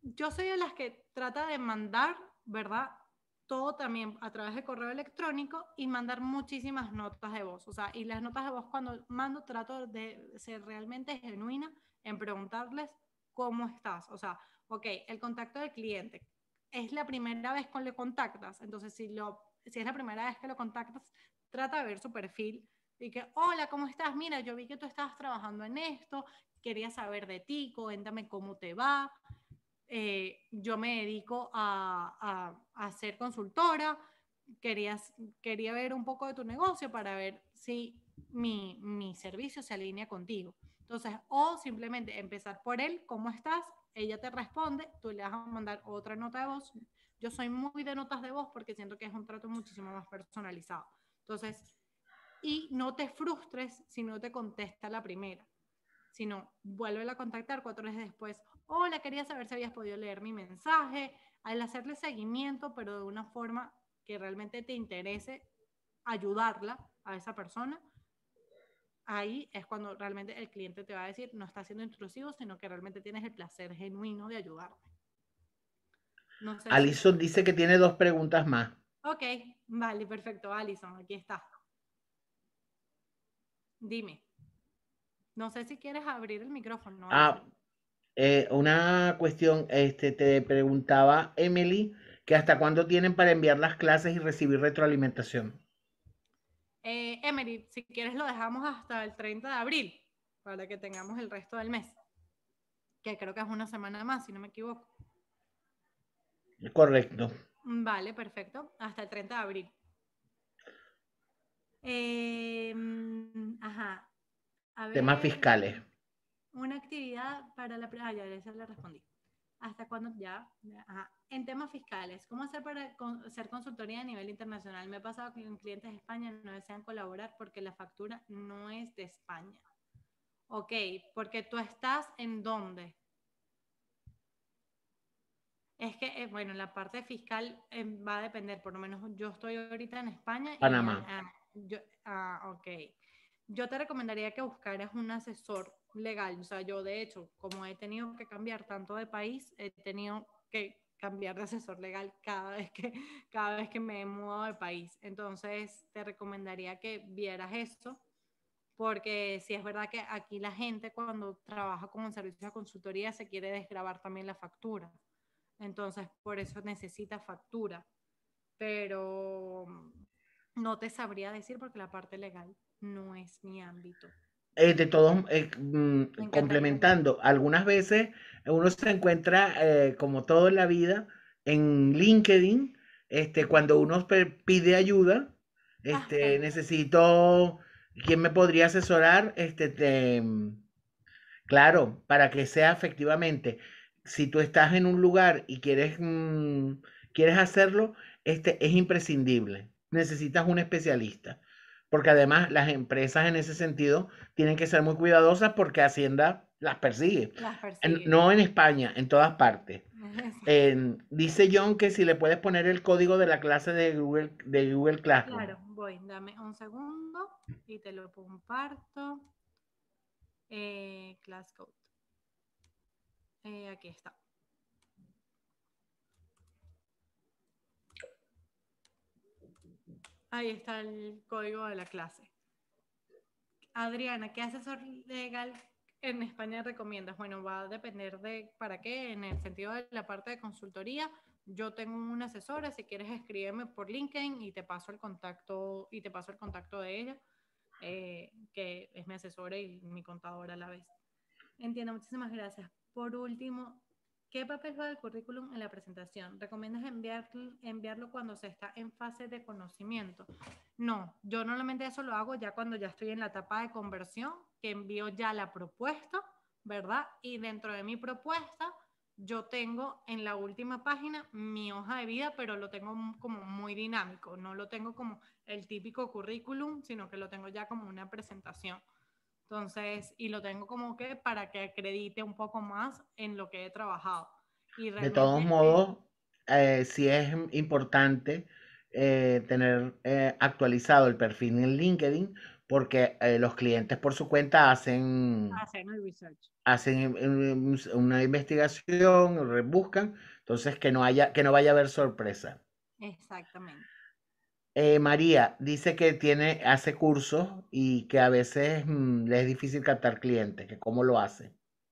yo soy de las que trata de mandar, ¿verdad? Todo también a través de correo electrónico y mandar muchísimas notas de voz. O sea, y las notas de voz cuando mando trato de ser realmente genuina en preguntarles cómo estás. O sea, ok, el contacto del cliente. Es la primera vez que le contactas. Entonces, si es la primera vez que lo contactas, trata de ver su perfil y que, hola, ¿cómo estás? Mira, yo vi que tú estabas trabajando en esto, quería saber de ti, cuéntame cómo te va. Yo me dedico a ser consultora, quería ver un poco de tu negocio para ver si mi servicio se alinea contigo. Entonces, o simplemente empezar por él, ¿cómo estás? Ella te responde, tú le vas a mandar otra nota de voz. Yo soy muy de notas de voz porque siento que es un trato muchísimo más personalizado. Entonces, y no te frustres si no te contesta la primera, sino vuelve a contactar 4 días después. Hola, quería saber si habías podido leer mi mensaje, al hacerle seguimiento, pero de una forma que realmente te interese ayudarla a esa persona. Ahí es cuando realmente el cliente te va a decir, no está siendo intrusivo, sino que realmente tienes el placer genuino de ayudarme. No sé Alison si... dice que tiene 2 preguntas más. Ok, vale, perfecto, Alison, aquí está. Dime. No sé si quieres abrir el micrófono, Alison. Una cuestión, te preguntaba Emily, que hasta cuándo tienen para enviar las clases y recibir retroalimentación. Emery, si quieres lo dejamos hasta el 30 de abril para que tengamos el resto del mes, que creo que es una semana más, si no me equivoco. Correcto. Vale, perfecto. Hasta el 30 de abril. Ajá. A ver, Temas fiscales. una actividad para la... Ah, ya le respondí. ¿Hasta cuándo? Ya. Ajá. En temas fiscales, ¿cómo hacer para ser consultoría a nivel internacional? Me ha pasado que clientes de España no desean colaborar porque la factura no es de España. Ok, porque tú estás en dónde. Es que, bueno, la parte fiscal va a depender, por lo menos yo estoy ahorita en España Panamá. ok. Yo te recomendaría que buscaras un asesor legal. O sea, yo de hecho, como he tenido que cambiar tanto de país, he tenido que cambiar de asesor legal cada vez que me he mudado de país. Entonces, te recomendaría que vieras eso, porque sí es verdad que aquí la gente cuando trabaja como un servicio de consultoría se quiere desgravar también la factura. Entonces, por eso necesita factura. Pero no te sabría decir porque la parte legal no es mi ámbito. De todos, encantaría. complementando, algunas veces uno se encuentra, como todo en la vida, en LinkedIn, cuando uno pide ayuda, necesito, ¿quién me podría asesorar? Claro, para que sea efectivamente, si tú estás en un lugar y quieres hacerlo, es imprescindible. Necesitas un especialista, porque además las empresas en ese sentido tienen que ser muy cuidadosas porque Hacienda las persigue. Las persigue. No en España, en todas partes. Dice John que si le puedes poner el código de la clase de Google Classroom. Claro, voy, dame un segundo y te lo comparto. Class Code. Aquí está. Ahí está el código de la clase. Adriana, ¿qué asesor legal en España recomiendas? Bueno, va a depender de para qué. En el sentido de la parte de consultoría, yo tengo una asesora. Si quieres, escríbeme por LinkedIn y te paso el contacto de ella, que es mi asesora y mi contadora a la vez. Entiendo, muchísimas gracias. Por último, ¿qué papel va del currículum en la presentación? ¿Recomiendas enviarlo cuando se está en fase de conocimiento? No, yo normalmente eso lo hago ya cuando ya estoy en la etapa de conversión, que envío ya la propuesta, ¿verdad? Y dentro de mi propuesta, yo tengo en la última página mi hoja de vida, pero lo tengo como muy dinámico, no lo tengo como el típico currículum, sino que lo tengo ya como una presentación. Entonces, y lo tengo como que para que acredite un poco más en lo que he trabajado. Y de todos modos, sí es importante tener actualizado el perfil en LinkedIn, porque los clientes por su cuenta hacen el research. una investigación, buscan, entonces que no vaya a haber sorpresa. Exactamente. María dice que hace cursos y que a veces le es difícil captar clientes, que cómo lo hace.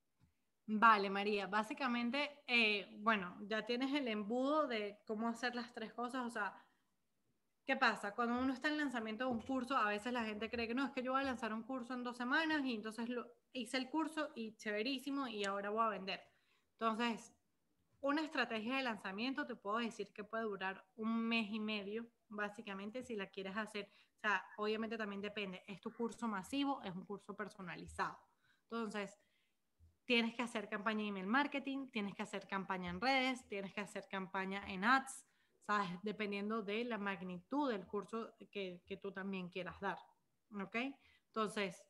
Vale, María, básicamente, bueno, ya tienes el embudo de cómo hacer las tres cosas, o sea, ¿qué pasa? Cuando uno está en lanzamiento de un curso, a veces la gente cree que no, es que yo voy a lanzar un curso en 2 semanas y entonces hice el curso y chéverísimo y ahora voy a vender. Entonces, una estrategia de lanzamiento te puedo decir que puede durar 1 mes y medio, básicamente, si la quieres hacer. O sea, obviamente también depende, ¿es tu curso masivo? ¿Es un curso personalizado? Entonces, tienes que hacer campaña de email marketing, tienes que hacer campaña en redes, tienes que hacer campaña en ads, ¿sabes? Dependiendo de la magnitud del curso que tú también quieras dar, ¿ok? Entonces,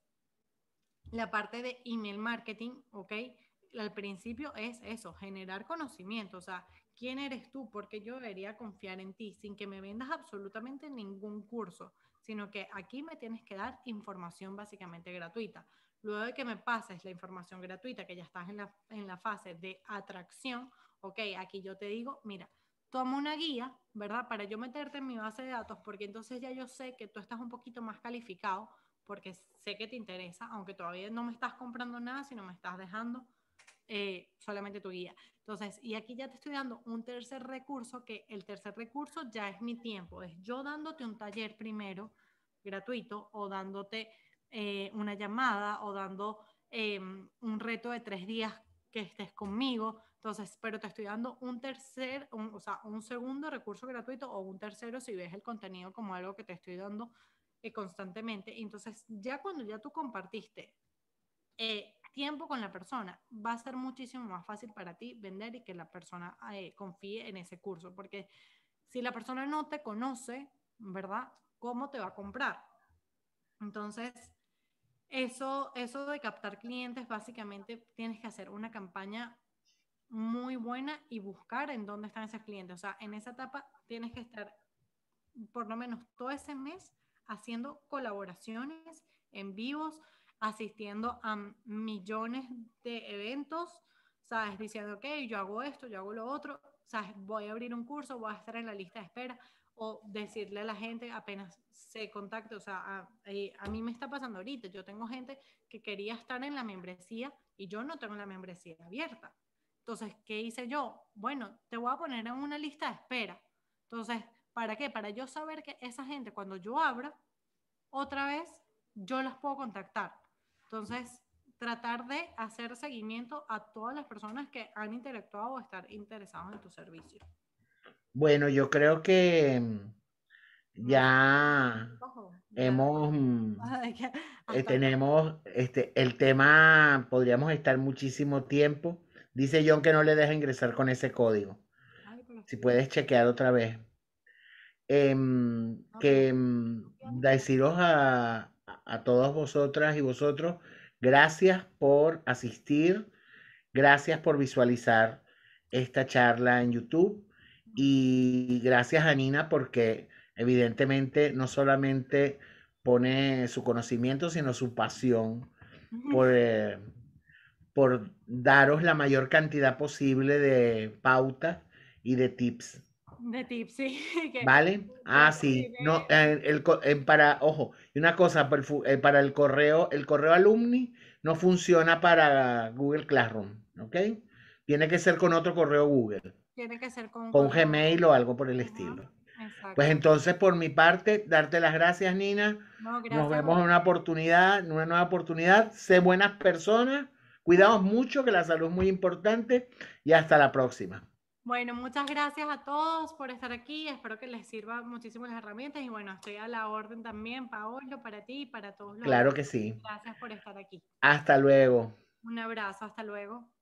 la parte de email marketing, ¿ok? Al principio es eso, generar conocimiento, o sea, ¿quién eres tú? Porque yo debería confiar en ti sin que me vendas absolutamente ningún curso, sino que aquí me tienes que dar información básicamente gratuita. Luego de que me pases la información gratuita, que ya estás en la fase de atracción, ok, aquí yo te digo, mira, toma una guía, ¿verdad? Para yo meterte en mi base de datos, porque entonces ya yo sé que tú estás un poquito más calificado, porque sé que te interesa, aunque todavía no me estás comprando nada, sino me estás dejando solamente tu guía. Entonces, y aquí ya te estoy dando un tercer recurso, que el tercer recurso ya es mi tiempo, es yo dándote un taller primero gratuito o dándote una llamada o dando un reto de 3 días que estés conmigo. Entonces, pero te estoy dando o sea, un segundo recurso gratuito o un tercero si ves el contenido como algo que te estoy dando constantemente. Entonces, ya cuando ya tú compartiste tiempo con la persona, va a ser muchísimo más fácil para ti vender y que la persona confíe en ese curso, porque si la persona no te conoce, ¿verdad? ¿Cómo te va a comprar? Entonces, eso de captar clientes, básicamente tienes que hacer una campaña muy buena y buscar en dónde están esos clientes. O sea, en esa etapa tienes que estar por lo menos todo ese mes haciendo colaboraciones en vivos, asistiendo a millones de eventos, ¿sabes? Diciendo, ok, yo hago esto, yo hago lo otro, ¿sabes? Voy a abrir un curso, voy a estar en la lista de espera, o decirle a la gente apenas se contacte, o sea, a mí me está pasando ahorita, yo tengo gente que quería estar en la membresía y yo no tengo la membresía abierta. Entonces, ¿qué hice yo? Bueno, te voy a poner en una lista de espera. Entonces, ¿para qué? Para yo saber que esa gente, cuando yo abra, otra vez, yo las puedo contactar. Entonces, tratar de hacer seguimiento a todas las personas que han interactuado o estar interesados en tu servicio. Bueno, yo creo que ya hemos, tenemos el tema, podríamos estar muchísimo tiempo. Dice John que no le deja ingresar con ese código. Si puedes chequear otra vez. Deciros a todos vosotras y vosotros, gracias por asistir, gracias por visualizar esta charla en YouTube y gracias a Nina porque evidentemente no solamente pone su conocimiento, sino su pasión por daros la mayor cantidad posible de pautas y de tips. De tips, sí. ¿Vale? Sí. No, ojo, y una cosa, para el correo alumni no funciona para Google Classroom, ¿ok? Tiene que ser con otro correo Google. Tiene que ser con Gmail o algo por el estilo. Exacto. Pues entonces, por mi parte, darte las gracias, Nina. No, gracias. Nos vemos en una nueva oportunidad. Sé buenas personas. Cuidaos mucho, que la salud es muy importante. Y hasta la próxima. Bueno, muchas gracias a todos por estar aquí. Espero que les sirva muchísimo las herramientas. Y bueno, estoy a la orden también, Paolo, para ti y para todos los. Claro que sí. Gracias por estar aquí. Hasta luego. Un abrazo, hasta luego.